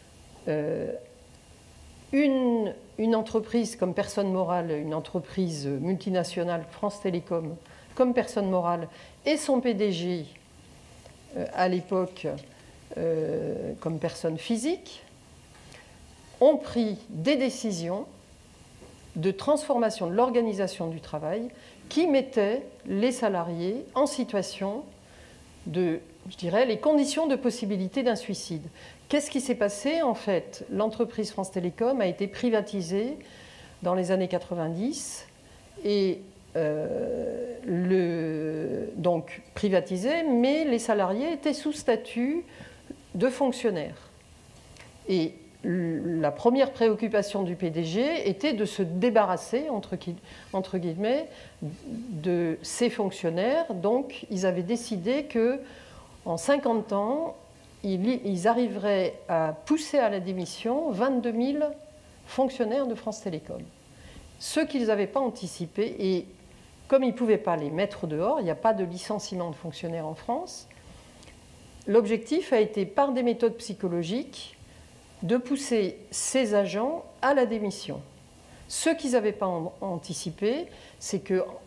[SPEAKER 3] une entreprise comme personne morale, une entreprise multinationale, France Télécom, comme personne morale, et son PDG, à l'époque, comme personne physique, ont pris des décisions de transformation de l'organisation du travail qui mettaient les salariés en situation de, je dirais, les conditions de possibilité d'un suicide. Qu'est-ce qui s'est passé? En fait, l'entreprise France Télécom a été privatisée dans les années 90 et donc privatisé, mais les salariés étaient sous statut de fonctionnaires. Et la première préoccupation du PDG était de se débarrasser, entre guillemets, de ces fonctionnaires. Donc, ils avaient décidé qu'en 50 ans, ils arriveraient à pousser à la démission 22 000 fonctionnaires de France Télécom. Ce qu'ils n'avaient pas anticipé, et comme ils ne pouvaient pas les mettre dehors, il n'y a pas de licenciement de fonctionnaires en France, l'objectif a été, par des méthodes psychologiques, de pousser ces agents à la démission. Ce qu'ils n'avaient pas anticipé, c'est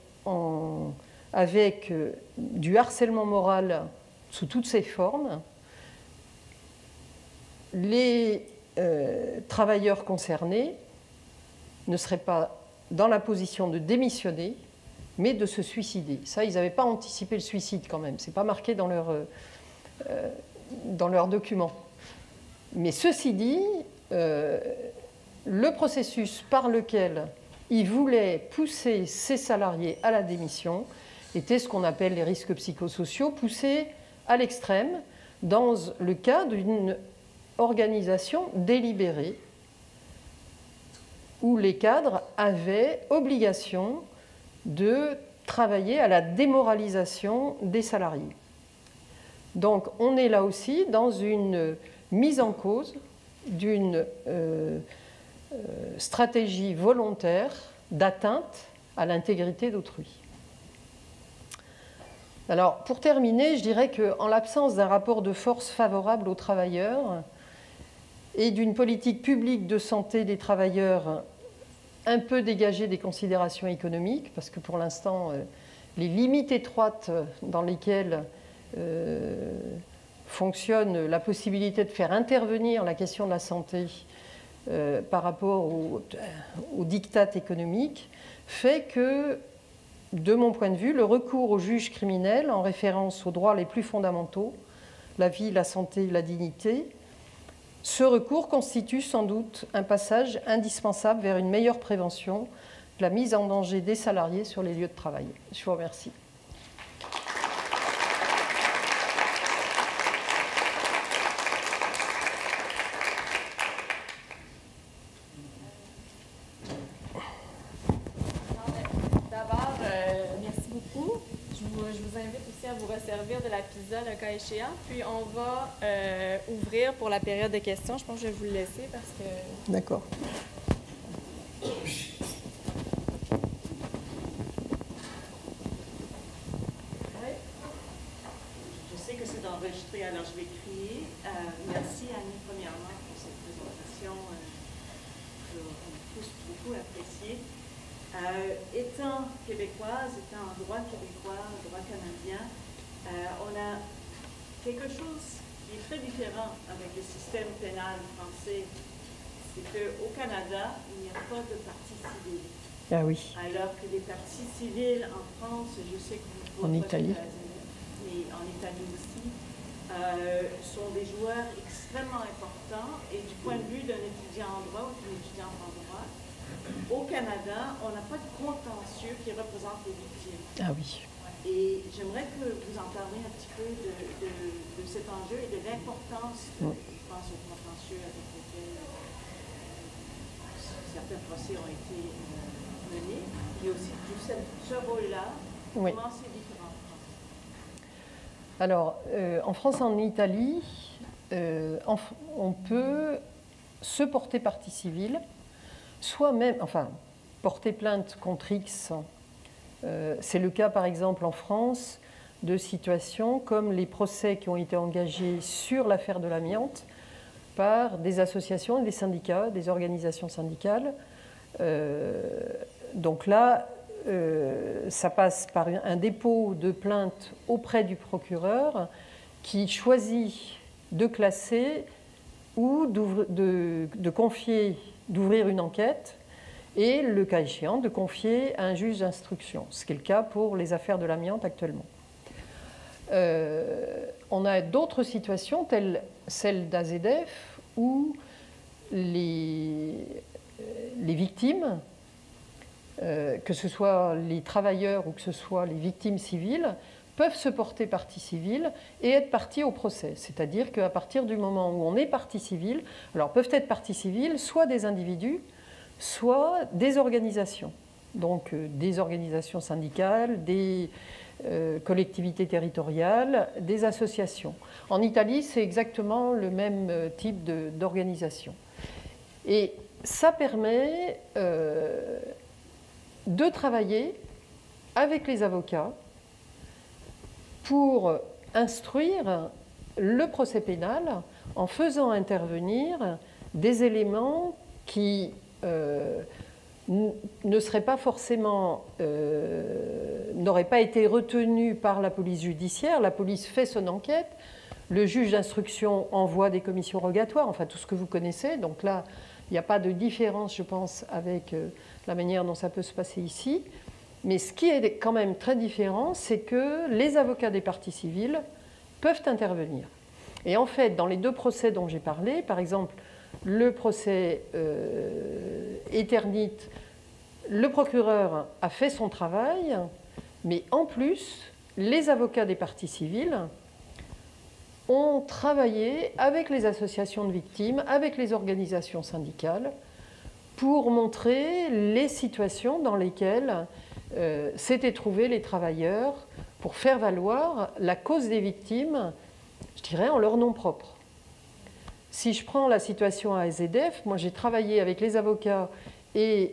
[SPEAKER 3] qu'avec du harcèlement moral sous toutes ses formes, les travailleurs concernés ne seraient pas dans la position de démissionner, mais de se suicider. Ça, ils n'avaient pas anticipé le suicide quand même. Ce n'est pas marqué dans leurs documents. Mais ceci dit, le processus par lequel ils voulaient pousser ces salariés à la démission était ce qu'on appelle les risques psychosociaux, poussés à l'extrême dans le cas d'une organisation délibérée où les cadres avaient obligation de travailler à la démoralisation des salariés. Donc on est là aussi dans une mise en cause d'une stratégie volontaire d'atteinte à l'intégrité d'autrui. Alors, pour terminer, je dirais qu'en l'absence d'un rapport de force favorable aux travailleurs et d'une politique publique de santé des travailleurs un peu dégagée des considérations économiques, parce que pour l'instant, les limites étroites dans lesquelles fonctionne la possibilité de faire intervenir la question de la santé par rapport au diktat économique fait que, de mon point de vue, le recours au juge criminel en référence aux droits les plus fondamentaux, la vie, la santé, la dignité, ce recours constitue sans doute un passage indispensable vers une meilleure prévention de la mise en danger des salariés sur les lieux de travail. Je vous remercie.
[SPEAKER 1] À vous resservir de la pizza le cas échéant, puis on va ouvrir pour la période de questions. Je pense que je vais vous le laisser parce que...
[SPEAKER 3] D'accord.
[SPEAKER 4] Oui. Je sais que c'est enregistré, alors je vais crier. Merci Annie, premièrement, pour cette présentation qu'on a tous beaucoup appréciée. Étant québécoise, étant en droit québécois, en droit canadien, on a quelque chose qui est très différent avec le système pénal français. C'est qu'au Canada, il n'y a pas de partie civile.
[SPEAKER 3] Ah oui.
[SPEAKER 4] Alors que les parties civiles en France, je sais qu'on
[SPEAKER 3] en Italie,
[SPEAKER 4] mais en Italie aussi, sont des joueurs extrêmement importants. Et du point de vue d'un étudiant en droit ou d'une étudiante en droit, au Canada, on n'a pas de contentieux qui représente les victimes.
[SPEAKER 3] Ah oui.
[SPEAKER 4] Et j'aimerais que vous en parliez un petit peu de cet enjeu et de l'importance, je pense, au contentieux avec lequel certains procès ont été menés, et aussi ce rôle-là, comment c'est différent en France?
[SPEAKER 3] Alors, en France et en Italie, on peut se porter partie civile, soit même, enfin, porter plainte contre X, c'est le cas par exemple en France de situations comme les procès qui ont été engagés sur l'affaire de l'amiante par des associations, des syndicats, des organisations syndicales. Donc là, ça passe par un dépôt de plainte auprès du procureur qui choisit de classer ou de confier, d'ouvrir une enquête et, le cas échéant, de confier à un juge d'instruction, ce qui est le cas pour les affaires de l'amiante actuellement. On a d'autres situations, telles celles d'AZF, où les victimes que ce soit les travailleurs ou que ce soit les victimes civiles, peuvent se porter partie civile et être partie au procès. C'est-à-dire qu'à partir du moment où on est partie civile, alors peuvent être partie civile soit des individus, soit des organisations. Donc des organisations syndicales, des collectivités territoriales, des associations. En Italie, c'est exactement le même type d'organisation. Et ça permet de travailler avec les avocats pour instruire le procès pénal en faisant intervenir des éléments qui ne seraient pas forcément, n'auraient pas été retenus par la police judiciaire. La police fait son enquête, le juge d'instruction envoie des commissions rogatoires, enfin tout ce que vous connaissez. Donc là, il n'y a pas de différence, je pense, avec la manière dont ça peut se passer ici. Mais ce qui est quand même très différent, c'est que les avocats des parties civiles peuvent intervenir. Et en fait, dans les deux procès dont j'ai parlé, par exemple, le procès Eternit, le procureur a fait son travail, mais en plus, les avocats des parties civiles ont travaillé avec les associations de victimes, avec les organisations syndicales, pour montrer les situations dans lesquelles s'étaient trouvés les travailleurs pour faire valoir la cause des victimes, je dirais, en leur nom propre. Si je prends la situation à AZF, moi j'ai travaillé avec les avocats et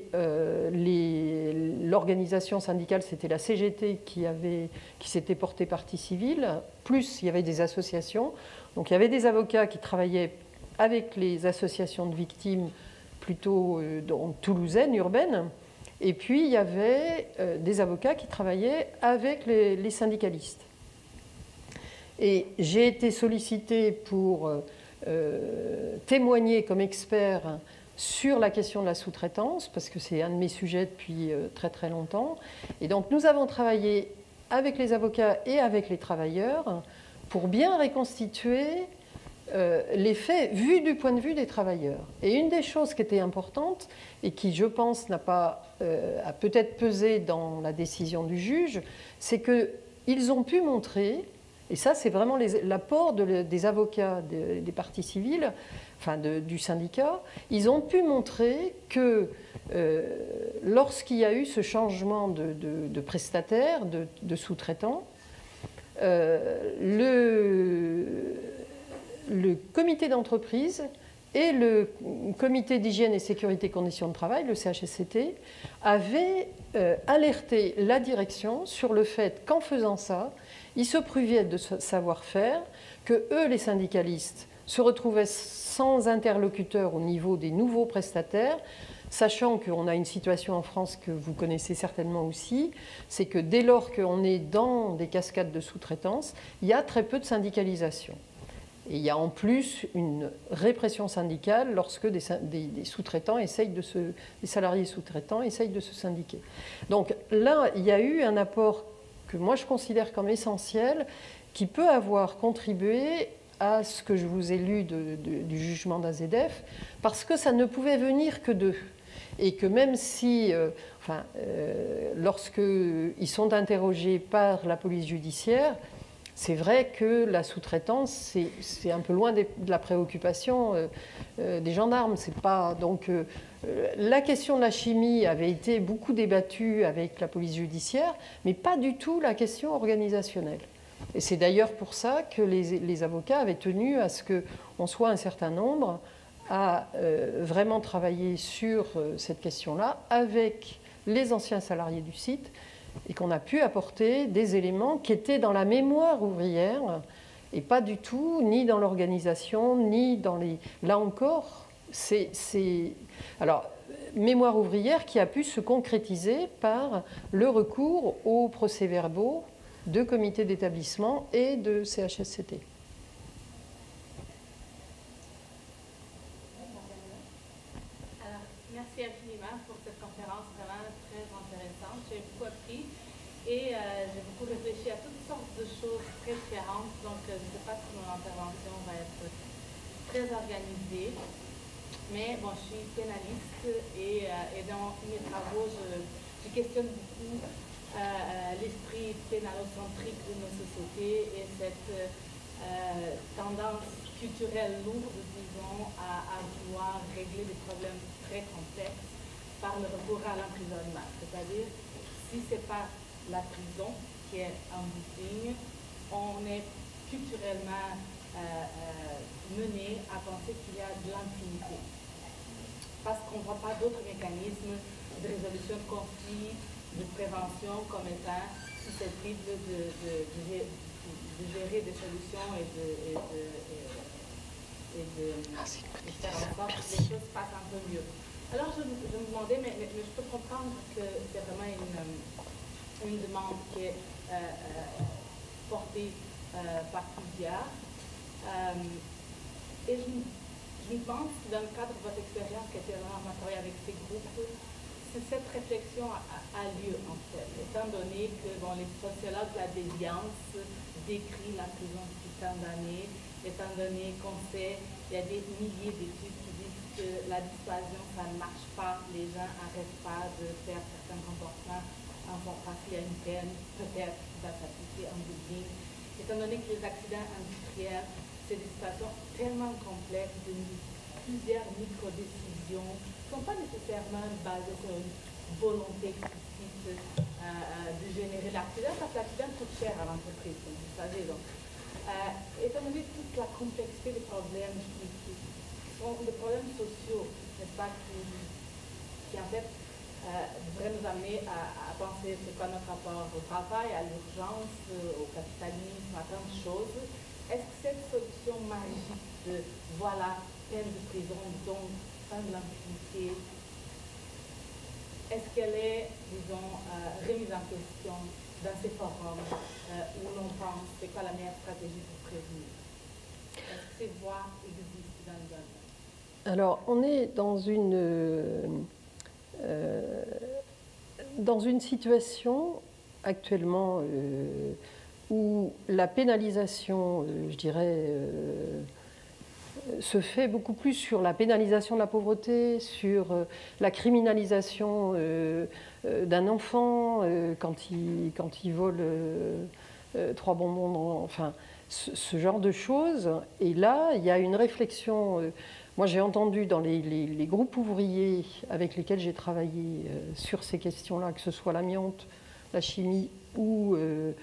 [SPEAKER 3] l'organisation syndicale, c'était la CGT qui s'était portée partie civile, plus il y avait des associations. Donc il y avait des avocats qui travaillaient avec les associations de victimes plutôt toulousaines, urbaines, et puis il y avait des avocats qui travaillaient avec les syndicalistes. Et j'ai été sollicitée pour témoigner comme expert sur la question de la sous-traitance, parce que c'est un de mes sujets depuis très très longtemps. Et donc nous avons travaillé avec les avocats et avec les travailleurs pour bien reconstituer les faits vus du point de vue des travailleurs. Et une des choses qui était importante et qui, je pense, a peut-être pesé dans la décision du juge, c'est qu'ils ont pu montrer, et ça c'est vraiment l'apport des avocats des parties civiles, enfin du syndicat, ils ont pu montrer que lorsqu'il y a eu ce changement de prestataire, de sous-traitant, le comité d'entreprise et le comité d'hygiène et sécurité conditions de travail, le CHSCT, avaient alerté la direction sur le fait qu'en faisant ça, ils se privaient de savoir-faire, que eux, les syndicalistes, se retrouvaient sans interlocuteur au niveau des nouveaux prestataires, sachant qu'on a une situation en France que vous connaissez certainement aussi, c'est que dès lors qu'on est dans des cascades de sous-traitance, il y a très peu de syndicalisation. Et il y a en plus une répression syndicale lorsque des sous-traitants des salariés sous-traitants essayent de se syndiquer. Donc là, il y a eu un apport que moi je considère comme essentiel, qui peut avoir contribué à ce que je vous ai lu du jugement d'AZF, parce que ça ne pouvait venir que d'eux. Et que même si, lorsqu'ils sont interrogés par la police judiciaire, c'est vrai que la sous-traitance, c'est un peu loin de la préoccupation des gendarmes. C'est pas, donc, la question de la chimie avait été beaucoup débattue avec la police judiciaire, mais pas du tout la question organisationnelle. Et c'est d'ailleurs pour ça que les avocats avaient tenu à ce qu'on soit un certain nombre à vraiment travailler sur cette question-là avec les anciens salariés du site, et qu'on a pu apporter des éléments qui étaient dans la mémoire ouvrière et pas du tout ni dans l'organisation, ni dans les... Là encore, c'est... Alors, mémoire ouvrière qui a pu se concrétiser par le recours aux procès-verbaux de comités d'établissement et de CHSCT.
[SPEAKER 5] Merci infiniment pour cette conférence vraiment très intéressante. J'ai beaucoup appris et j'ai beaucoup réfléchi à toutes sortes de choses très différentes. Donc, je ne sais pas si mon intervention va être très organisée. Mais bon, je suis pénaliste et dans mes travaux, je qui questionne beaucoup l'esprit pénalocentrique de nos sociétés et cette tendance culturelle lourde, disons, à vouloir régler des problèmes très complexes par le recours à l'emprisonnement. C'est-à-dire, si ce n'est pas la prison qui est en bout de ligne, on est culturellement mené à penser qu'il y a de l'impunité. Parce qu'on ne voit pas d'autres mécanismes de résolution de conflits, de prévention comme étant susceptibles de gérer des solutions et de faire en sorte que les choses passent un peu mieux. Alors je me demandais, mais je peux comprendre que c'est vraiment une demande qui est portée par plusieurs. Et je pense que dans le cadre de votre expérience qui était vraiment à travailler avec ces groupes, cette réflexion a lieu en fait, étant donné que les sociologues de la déviance décrivent la prison depuis tant d'années, étant donné qu'on sait qu'il y a des milliers d'études qui disent que la dissuasion, ça ne marche pas, les gens n'arrêtent pas de faire certains comportements en font parce qu'il y a une peine, peut-être qui va s'appliquer en bout de ligne. Étant donné que les accidents industriels, c'est des situations tellement complexes de plusieurs micro-décisions qui ne sont pas nécessairement basées sur une volonté explicite de générer l'accident, parce que l'accident coûte cher à l'entreprise, comme vous savez. Donc, étant donné toute la complexité des problèmes qui sont des problèmes sociaux, n'est-ce pas, qui en fait devraient nous amener à penser c'est quoi notre rapport au travail, à l'urgence, au capitalisme, à tant de choses. Est-ce que cette solution magique de voilà, peine de prison, donc fin de l'impunité, est-ce qu'elle est, disons, remise en question dans ces forums où l'on pense c'est quoi la meilleure stratégie pour prévenir? Est-ce que ces voies existent dans le domaine?
[SPEAKER 3] Alors, on est dans une situation actuellement où la pénalisation, je dirais, se fait beaucoup plus sur la pénalisation de la pauvreté, sur la criminalisation d'un enfant quand il vole 3 bonbons, enfin, ce genre de choses. Et là, il y a une réflexion. Moi, j'ai entendu dans les groupes ouvriers avec lesquels j'ai travaillé sur ces questions-là, que ce soit l'amiante, la chimie ou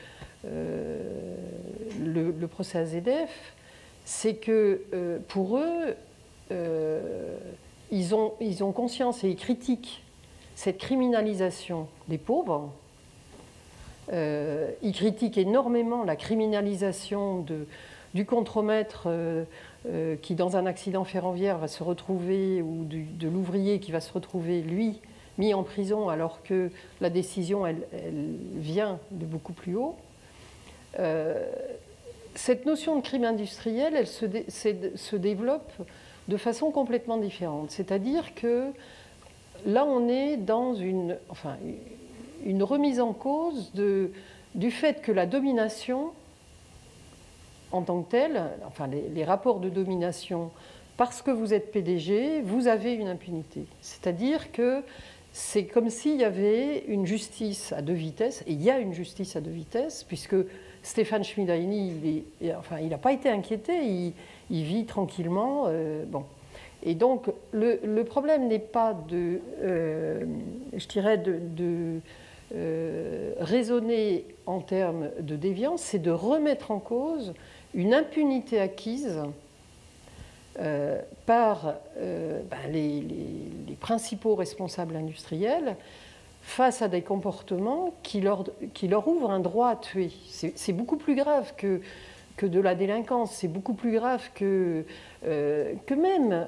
[SPEAKER 3] le procès AZF, c'est que pour eux, ils ont conscience et ils critiquent cette criminalisation des pauvres. Ils critiquent énormément la criminalisation du contremaître qui, dans un accident ferroviaire, va se retrouver, ou de l'ouvrier qui va se retrouver, lui, mis en prison, alors que la décision, elle vient de beaucoup plus haut. Cette notion de crime industriel, elle se développe de façon complètement différente. C'est-à-dire que là, on est dans une remise en cause du fait que la domination, en tant que telle, enfin les rapports de domination, parce que vous êtes PDG, vous avez une impunité. C'est-à-dire que c'est comme s'il y avait une justice à 2 vitesses, et il y a une justice à 2 vitesses, puisque Stéphane Schmidaini, il n'a pas été inquiété, il vit tranquillement. Bon. Et donc, le problème n'est pas de raisonner en termes de déviance, c'est de remettre en cause une impunité acquise par les principaux responsables industriels face à des comportements qui leur ouvrent un droit à tuer. C'est beaucoup plus grave que de la délinquance, c'est beaucoup plus grave que même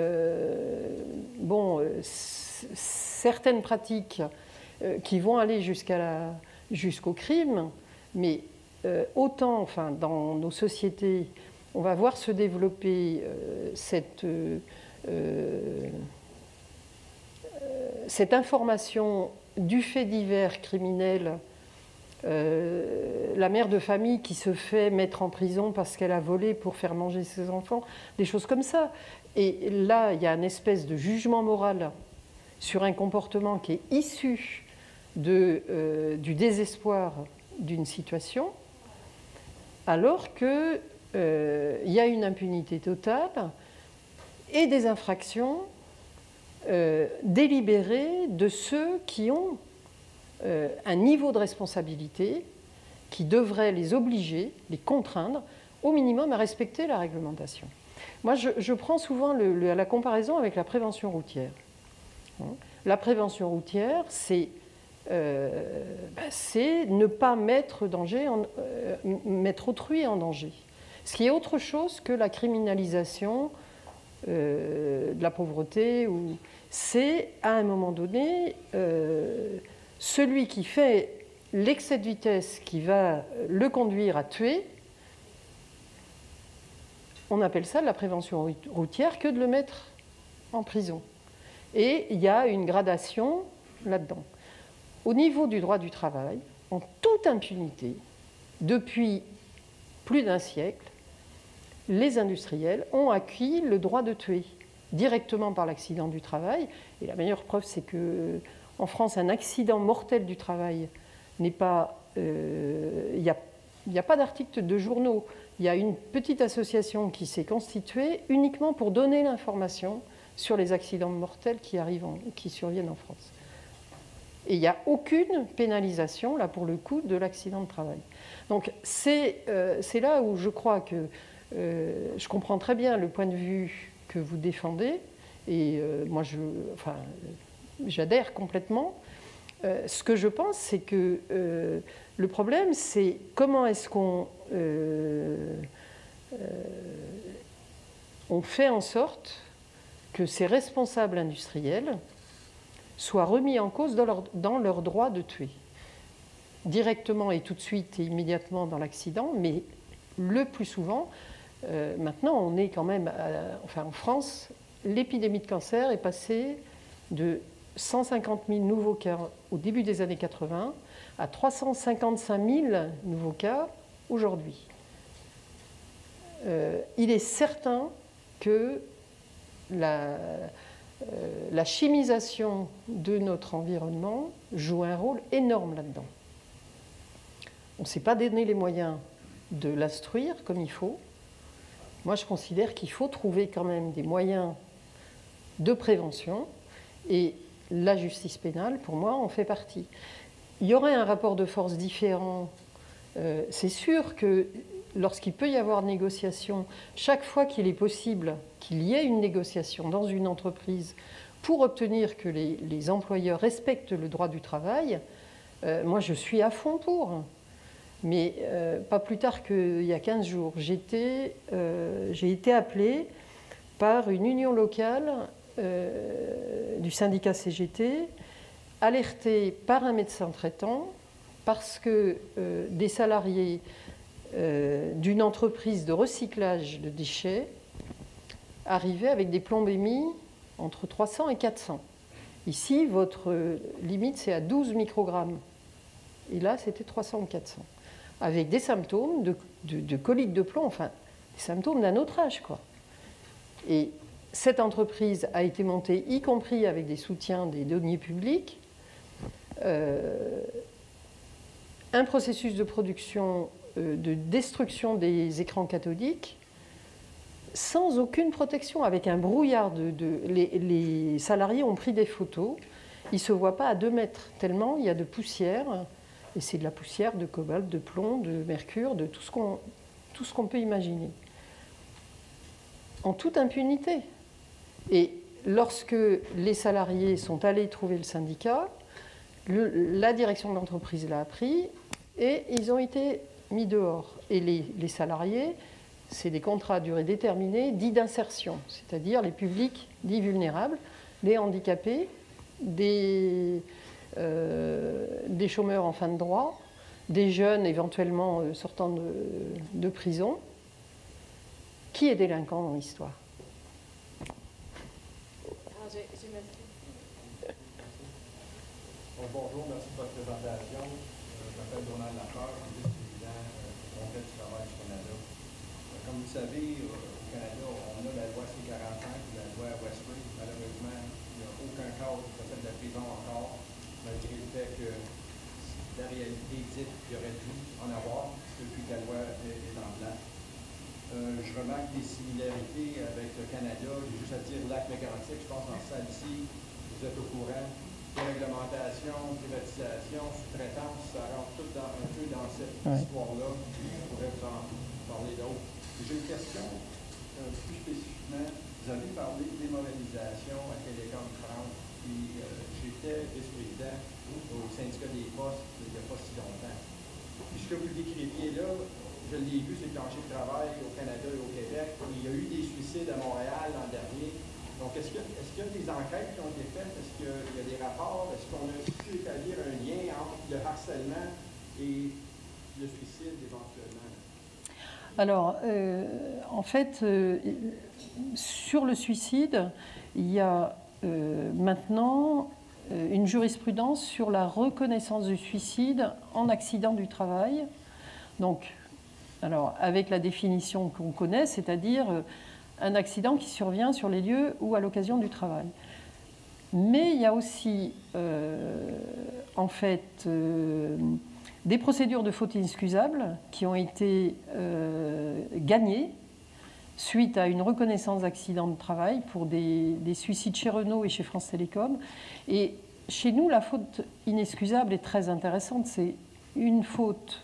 [SPEAKER 3] certaines pratiques qui vont aller jusqu'au crime, mais autant, dans nos sociétés, on va voir se développer cette information du fait divers criminel, la mère de famille qui se fait mettre en prison parce qu'elle a volé pour faire manger ses enfants, des choses comme ça. Et là, il y a une espèce de jugement moral sur un comportement qui est issu du désespoir d'une situation, alors qu'il y a une impunité totale et des infractions délibérées de ceux qui ont un niveau de responsabilité qui devrait les obliger, les contraindre au minimum à respecter la réglementation. Moi, je prends souvent la comparaison avec la prévention routière. La prévention routière, c'est ne pas mettre autrui en danger. Ce qui est autre chose que la criminalisation de la pauvreté. C'est, à un moment donné, celui qui fait l'excès de vitesse qui va le conduire à tuer, on appelle ça de la prévention routière que de le mettre en prison. Et il y a une gradation là-dedans. Au niveau du droit du travail, en toute impunité, depuis plus d'1 siècle, les industriels ont acquis le droit de tuer directement par l'accident du travail. Et la meilleure preuve, c'est qu'en France, un accident mortel du travail n'est pas... Il n'y a pas d'article de journaux. Il y a une petite association qui s'est constituée uniquement pour donner l'information sur les accidents mortels qui surviennent en France. Et il n'y a aucune pénalisation, là pour le coup, de l'accident de travail. Donc c'est là où je crois que je comprends très bien le point de vue que vous défendez, et moi j'adhère complètement. Ce que je pense, c'est que le problème, c'est comment est-ce qu'on on fait en sorte que ces responsables industriels soient remis en cause dans leur droit de tuer, directement et tout de suite et immédiatement dans l'accident, mais le plus souvent, maintenant on est quand même, en France, l'épidémie de cancer est passée de 150 000 nouveaux cas au début des années 80 à 355 000 nouveaux cas aujourd'hui. Il est certain que la chimisation de notre environnement joue un rôle énorme là-dedans. On ne s'est pas donné les moyens de l'instruire comme il faut. Moi, je considère qu'il faut trouver quand même des moyens de prévention, et la justice pénale, pour moi, en fait partie. Il y aurait un rapport de force différent. C'est sûr que lorsqu'il peut y avoir négociation, chaque fois qu'il est possible qu'il y ait une négociation dans une entreprise pour obtenir que les employeurs respectent le droit du travail, moi je suis à fond pour. Mais pas plus tard qu'il y a 15 jours, j'ai été appelée par une union locale du syndicat CGT, alertée par un médecin traitant parce que des salariés d'une entreprise de recyclage de déchets arrivaient avec des plombémies entre 300 et 400. Ici, votre limite, c'est à 12 microgrammes. Et là, c'était 300 ou 400. Avec des symptômes de colique de plomb, enfin, des symptômes d'un autre âge, quoi. Et cette entreprise a été montée, y compris avec des soutiens des deniers publics, un processus de production de destruction des écrans cathodiques sans aucune protection, avec un brouillard les salariés ont pris des photos, ils ne se voient pas à 2 mètres, tellement il y a de poussière, et c'est de la poussière de cobalt, de plomb, de mercure, de tout ce qu'on peut imaginer. En toute impunité. Et lorsque les salariés sont allés trouver le syndicat, la direction de l'entreprise l'a appris et ils ont été mis dehors. Et les salariés, c'est des contrats à durée déterminée dits d'insertion, c'est-à-dire les publics dits vulnérables, les handicapés, des chômeurs en fin de droit, des jeunes éventuellement sortant de prison. Qui est délinquant dans l'histoire ?
[SPEAKER 6] Bonjour, merci de votre présentation. Je m'appelle Donald Lafleur, je suis vice-président du Congrès du travail du Canada. Comme vous le savez, au Canada, on a la loi C-45, la loi Westbury. Malheureusement, il n'y a aucun cas qui fait de la prison encore, malgré le fait que la réalité dite qu'il y aurait dû en avoir depuis que la loi est en place. Je remarque des similarités avec le Canada. J'ai juste à dire lac mégantic, je pense dans cette salle ici, vous êtes au courant. Réglementation, privatisation, sous-traitance, ça rentre tout un peu dans cette histoire-là. Je pourrais vous en parler d'autres. J'ai une question plus spécifiquement. Vous avez parlé de démoralisation à Télécom France, puis j'étais vice-président au syndicat des postes il n'y a pas si longtemps. Puis ce que vous décriviez là, je l'ai vu sur le plancher de travail au Canada et au Québec. Il y a eu des suicides à Montréal l'an dernier. Donc, est-ce qu'il y a des enquêtes qui ont été faites? Est-ce qu'il y a des rapports? Est-ce qu'on a pu établir un lien entre le harcèlement et le suicide éventuellement?
[SPEAKER 3] Alors, en fait, sur le suicide, il y a maintenant une jurisprudence sur la reconnaissance du suicide en accident du travail. Donc, alors, avec la définition qu'on connaît, c'est-à-dire un accident qui survient sur les lieux ou à l'occasion du travail. Mais il y a aussi, en fait, des procédures de faute inexcusable qui ont été gagnées suite à une reconnaissance d'accident de travail pour des suicides chez Renault et chez France Télécom. Et chez nous, la faute inexcusable est très intéressante. C'est une faute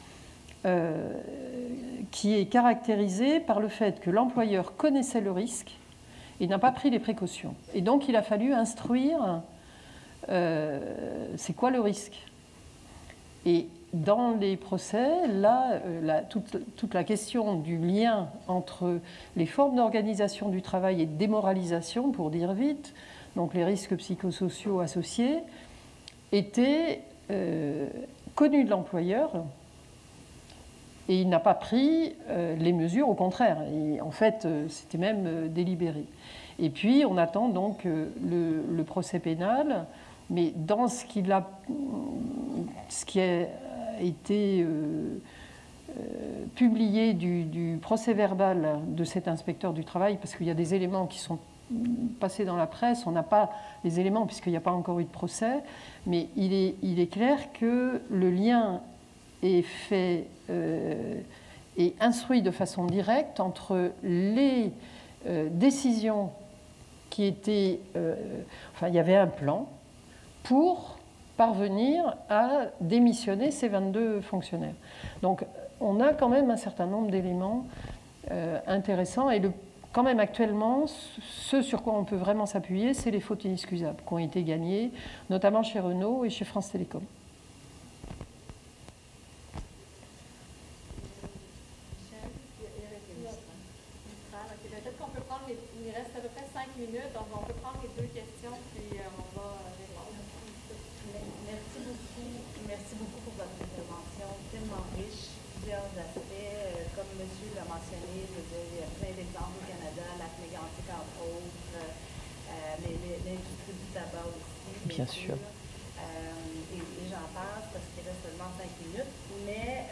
[SPEAKER 3] qui est caractérisée par le fait que l'employeur connaissait le risque et n'a pas pris les précautions. Et donc, il a fallu instruire c'est quoi le risque. Et dans les procès, là, toute la question du lien entre les formes d'organisation du travail et de démoralisation, pour dire vite, donc les risques psychosociaux associés, était connue de l'employeur. Et il n'a pas pris les mesures, au contraire. Et en fait, c'était même délibéré. Et puis, on attend donc le procès pénal. Mais dans ce qui a été publié du procès verbal de cet inspecteur du travail, parce qu'il y a des éléments qui sont passés dans la presse, on n'a pas les éléments puisqu'il n'y a pas encore eu de procès, mais il est clair que le lien est fait et instruit de façon directe entre les décisions qui étaient... enfin, il y avait un plan pour parvenir à démissionner ces 22 fonctionnaires. Donc, on a quand même un certain nombre d'éléments intéressants. Et quand même, actuellement, ce sur quoi on peut vraiment s'appuyer, c'est les fautes inexcusables qui ont été gagnées, notamment chez Renault et chez France Télécom.
[SPEAKER 1] Peut-être qu'on peut prendre il reste à peu près 5 minutes, donc on peut prendre les 2 questions, puis on va répondre.
[SPEAKER 5] Merci beaucoup pour votre intervention, tellement riche, plusieurs aspects. Comme monsieur l'a mentionné, je veux dire, il y a plein d'exemples au Canada, lac mégantic entre autres, l'industrie du tabac aussi.
[SPEAKER 3] Bien sûr.
[SPEAKER 5] Et j'en passe parce qu'il reste seulement 5 minutes, mais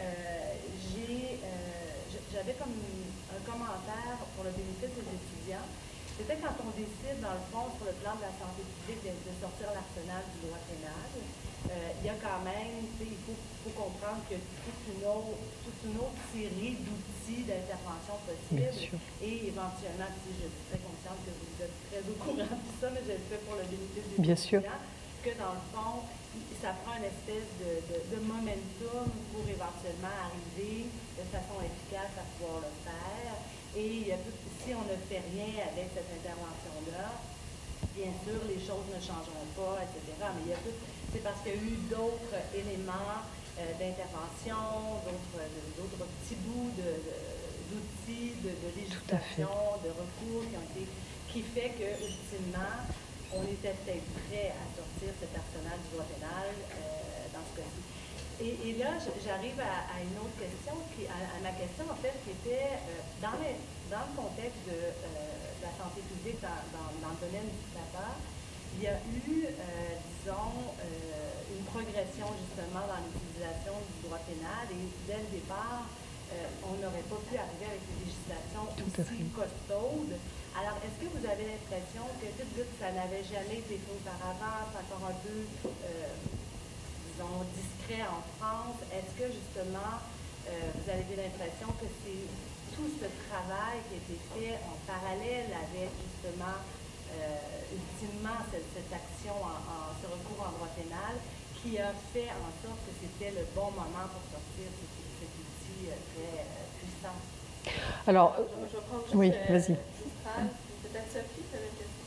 [SPEAKER 5] j'avais comme un commentaire pour le bénéfice des étudiants. C'était quand on décide, dans le fond, sur le plan de la santé publique, de sortir l'arsenal du droit pénal, il y a quand même, il faut comprendre qu'il y a toute une autre série d'outils d'intervention possibles. Et éventuellement, je suis très consciente que vous êtes très au courant de tout ça, mais je le fais pour le bénéfice des étudiants, que dans le fond, ça prend une espèce de momentum pour éventuellement arriver de façon efficace à pouvoir le faire. Et si on ne fait rien avec cette intervention-là, bien sûr, les choses ne changeront pas, etc. Mais c'est parce qu'il y a eu d'autres éléments d'intervention, d'autres petits bouts d'outils, de législation, de recours qui fait que, ultimement, on était peut-être prêt à sortir cet arsenal du droit pénal dans ce cas-ci. Et là, j'arrive à une autre question, à ma question, en fait, qui était dans le contexte de la santé publique dans le domaine du tabac, il y a eu, disons, une progression justement dans l'utilisation du droit pénal et dès le départ, on n'aurait pas pu arriver avec des législations aussi costaudes. Alors, est-ce que vous avez l'impression que ça n'avait jamais été fait auparavant, c'est encore un peu disons, discret en France. Est-ce que justement, vous avez l'impression que c'est tout ce travail qui a été fait en parallèle avec justement, ultimement, cette action, ce recours en droit pénal, qui a fait en sorte que c'était le bon moment pour sortir cet outil très puissant?
[SPEAKER 3] Alors,
[SPEAKER 1] Je vais prendre juste,
[SPEAKER 3] oui, vas-y.
[SPEAKER 1] Peut-être Sophie, tu avais une question.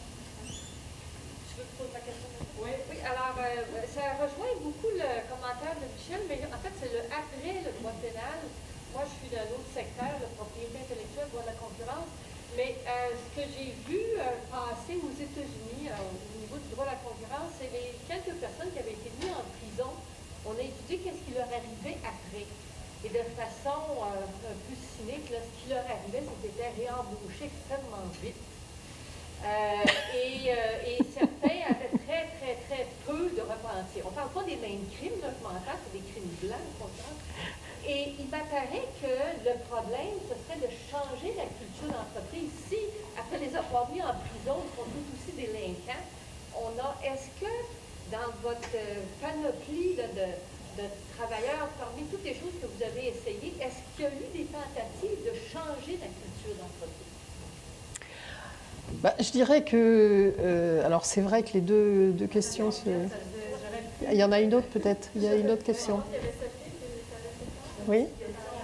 [SPEAKER 7] Tu veux que je pose ma question? Oui, alors ça rejoint beaucoup le commentaire de Michel, mais en fait, c'est le après le droit pénal. Moi, je suis dans l'autre secteur, la propriété intellectuelle, droit de la concurrence. Mais ce que j'ai vu passer aux États-Unis au niveau du droit de la concurrence, c'est les quelques personnes qui avaient été mises en prison. On a étudié qu'est-ce qui leur arrivait après. Et de façon un peu cynique, là, ce qui leur arrivait, c'était réembauché extrêmement vite. Et certains avaient très peu de repentir. On ne parle pas des mêmes crimes documentaires, c'est des crimes blancs, au contraire. Et il m'apparaît que le problème, ce serait de changer la culture d'entreprise. Si, après les avoir mis en prison, ils sont tous aussi délinquants, est-ce que dans votre panoplie de travailleurs, parmi toutes les choses que vous avez essayées, est-ce qu'il y a eu des tentatives de changer la culture d'entreprise?
[SPEAKER 3] Je dirais que, alors c'est vrai que les deux questions, il y en a une autre peut-être, il y a une autre question. Oui.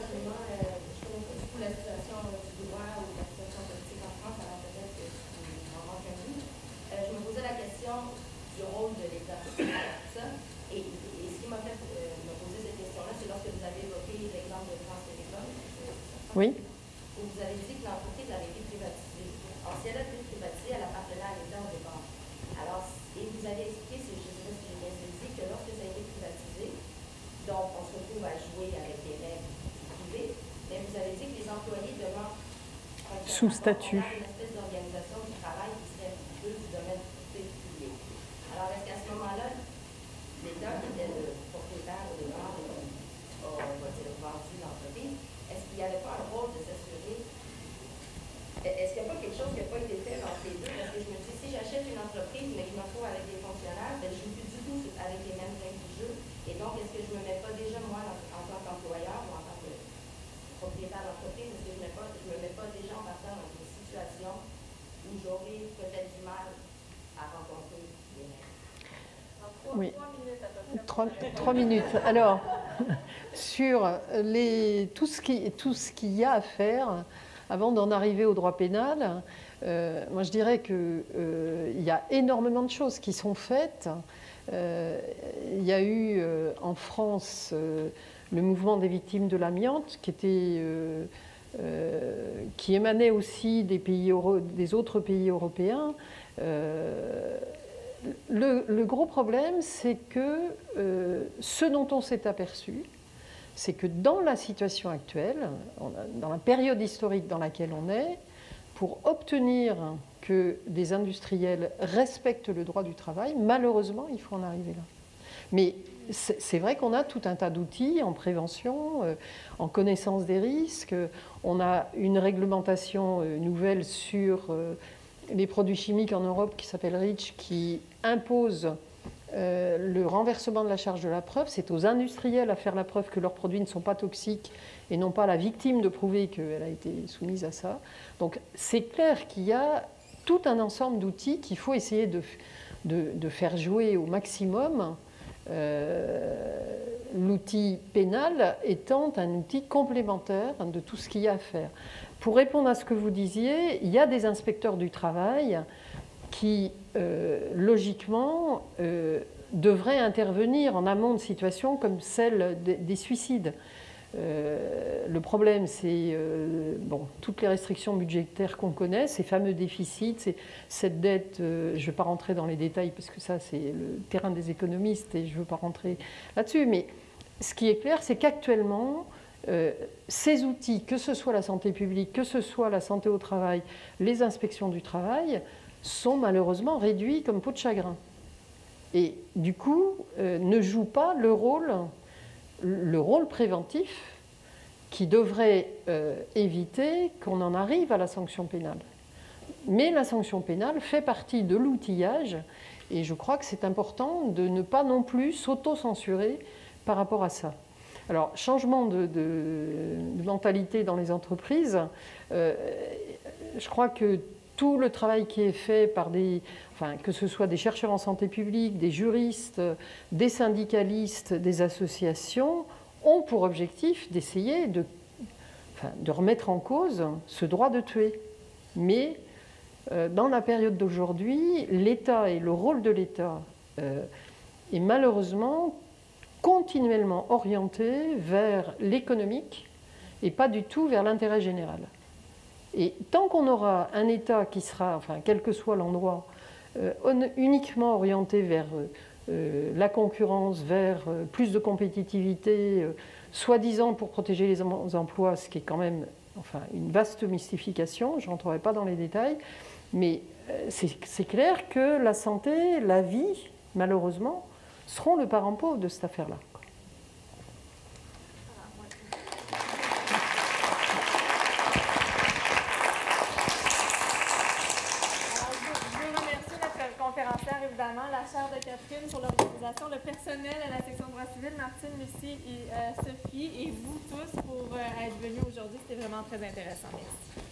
[SPEAKER 3] Oui.
[SPEAKER 8] Vous avez dit que l'entreprise avait été privatisée. Alors, si elle a été privatisée, elle appartenait à l'État au départ. Alors, et vous avez expliqué, je ne sais pas si j'ai bien saisi, que lorsque ça a été privatisé, donc on se retrouve à jouer avec des règles privées, mais vous avez dit que les employés demeurent
[SPEAKER 3] sous statut.
[SPEAKER 8] Une espèce d'organisation du travail qui serait plus du domaine public. Alors, est-ce qu'à ce moment-là, l'État, qui était le propriétaire au départ, on va dire, vendu l'entreprise, est-ce qu'il n'y avait pas un rôle de s'assurer? Est-ce qu'il n'y a pas quelque chose qui n'a pas été fait entre les deux? Parce que je me dis, si j'achète une entreprise, mais que je me retrouve avec des fonctionnaires, je ne joue plus du tout avec les mêmes règles du jeu. Et donc, est-ce que je ne me mets pas déjà, moi, en tant qu'employeur ou en tant que propriétaire d'entreprise, est-ce que je ne me mets pas déjà en partant dans une situation où j'aurai peut-être du mal à rencontrer les règles?
[SPEAKER 3] Oui. 3 minutes. Alors, sur tout ce qu'il y a à faire avant d'en arriver au droit pénal, moi je dirais qu'il y a énormément de choses qui sont faites. Il y a eu en France le mouvement des victimes de l'amiante qui émanait aussi des autres pays européens. Le gros problème, c'est que ce dont on s'est aperçu, c'est que dans la situation actuelle, dans la période historique dans laquelle on est, pour obtenir que des industriels respectent le droit du travail, malheureusement, il faut en arriver là. Mais c'est vrai qu'on a tout un tas d'outils en prévention, en connaissance des risques. On a une réglementation nouvelle sur les produits chimiques en Europe qui s'appelle REACH, qui impose le renversement de la charge de la preuve. C'est aux industriels à faire la preuve que leurs produits ne sont pas toxiques et non pas à la victime de prouver qu'elle a été soumise à ça. Donc c'est clair qu'il y a tout un ensemble d'outils qu'il faut essayer de faire jouer au maximum, l'outil pénal étant un outil complémentaire de tout ce qu'il y a à faire. Pour répondre à ce que vous disiez, il y a des inspecteurs du travail qui, logiquement, devraient intervenir en amont de situations comme celle des suicides. Le problème, c'est toutes les restrictions budgétaires qu'on connaît, ces fameux déficits, cette dette, je ne vais pas rentrer dans les détails parce que ça, c'est le terrain des économistes et je ne veux pas rentrer là-dessus, mais ce qui est clair, c'est qu'actuellement, ces outils, que ce soit la santé publique, que ce soit la santé au travail, les inspections du travail, sont malheureusement réduits comme peau de chagrin. Et du coup, ne jouent pas le rôle préventif qui devrait éviter qu'on en arrive à la sanction pénale. Mais la sanction pénale fait partie de l'outillage et je crois que c'est important de ne pas non plus s'auto-censurer par rapport à ça. Alors, changement de mentalité dans les entreprises, je crois que tout le travail qui est fait par que ce soit des chercheurs en santé publique, des juristes, des syndicalistes, des associations, ont pour objectif d'essayer de remettre en cause ce droit de tuer. Mais dans la période d'aujourd'hui, l'État et le rôle de l'État est malheureusement continuellement orienté vers l'économique et pas du tout vers l'intérêt général. Et tant qu'on aura un État qui sera, quel que soit l'endroit, uniquement orienté vers la concurrence, vers plus de compétitivité, soi-disant pour protéger les emplois, ce qui est quand même une vaste mystification, je ne rentrerai pas dans les détails, mais c'est clair que la santé, la vie, malheureusement, seront le parent pauvre de cette affaire-là.
[SPEAKER 1] Évidemment, la chaire de Catherine pour l'organisation, le personnel à la section droit civil, Martine, Lucie et Sophie, et vous tous pour être venus aujourd'hui. C'était vraiment très intéressant. Merci.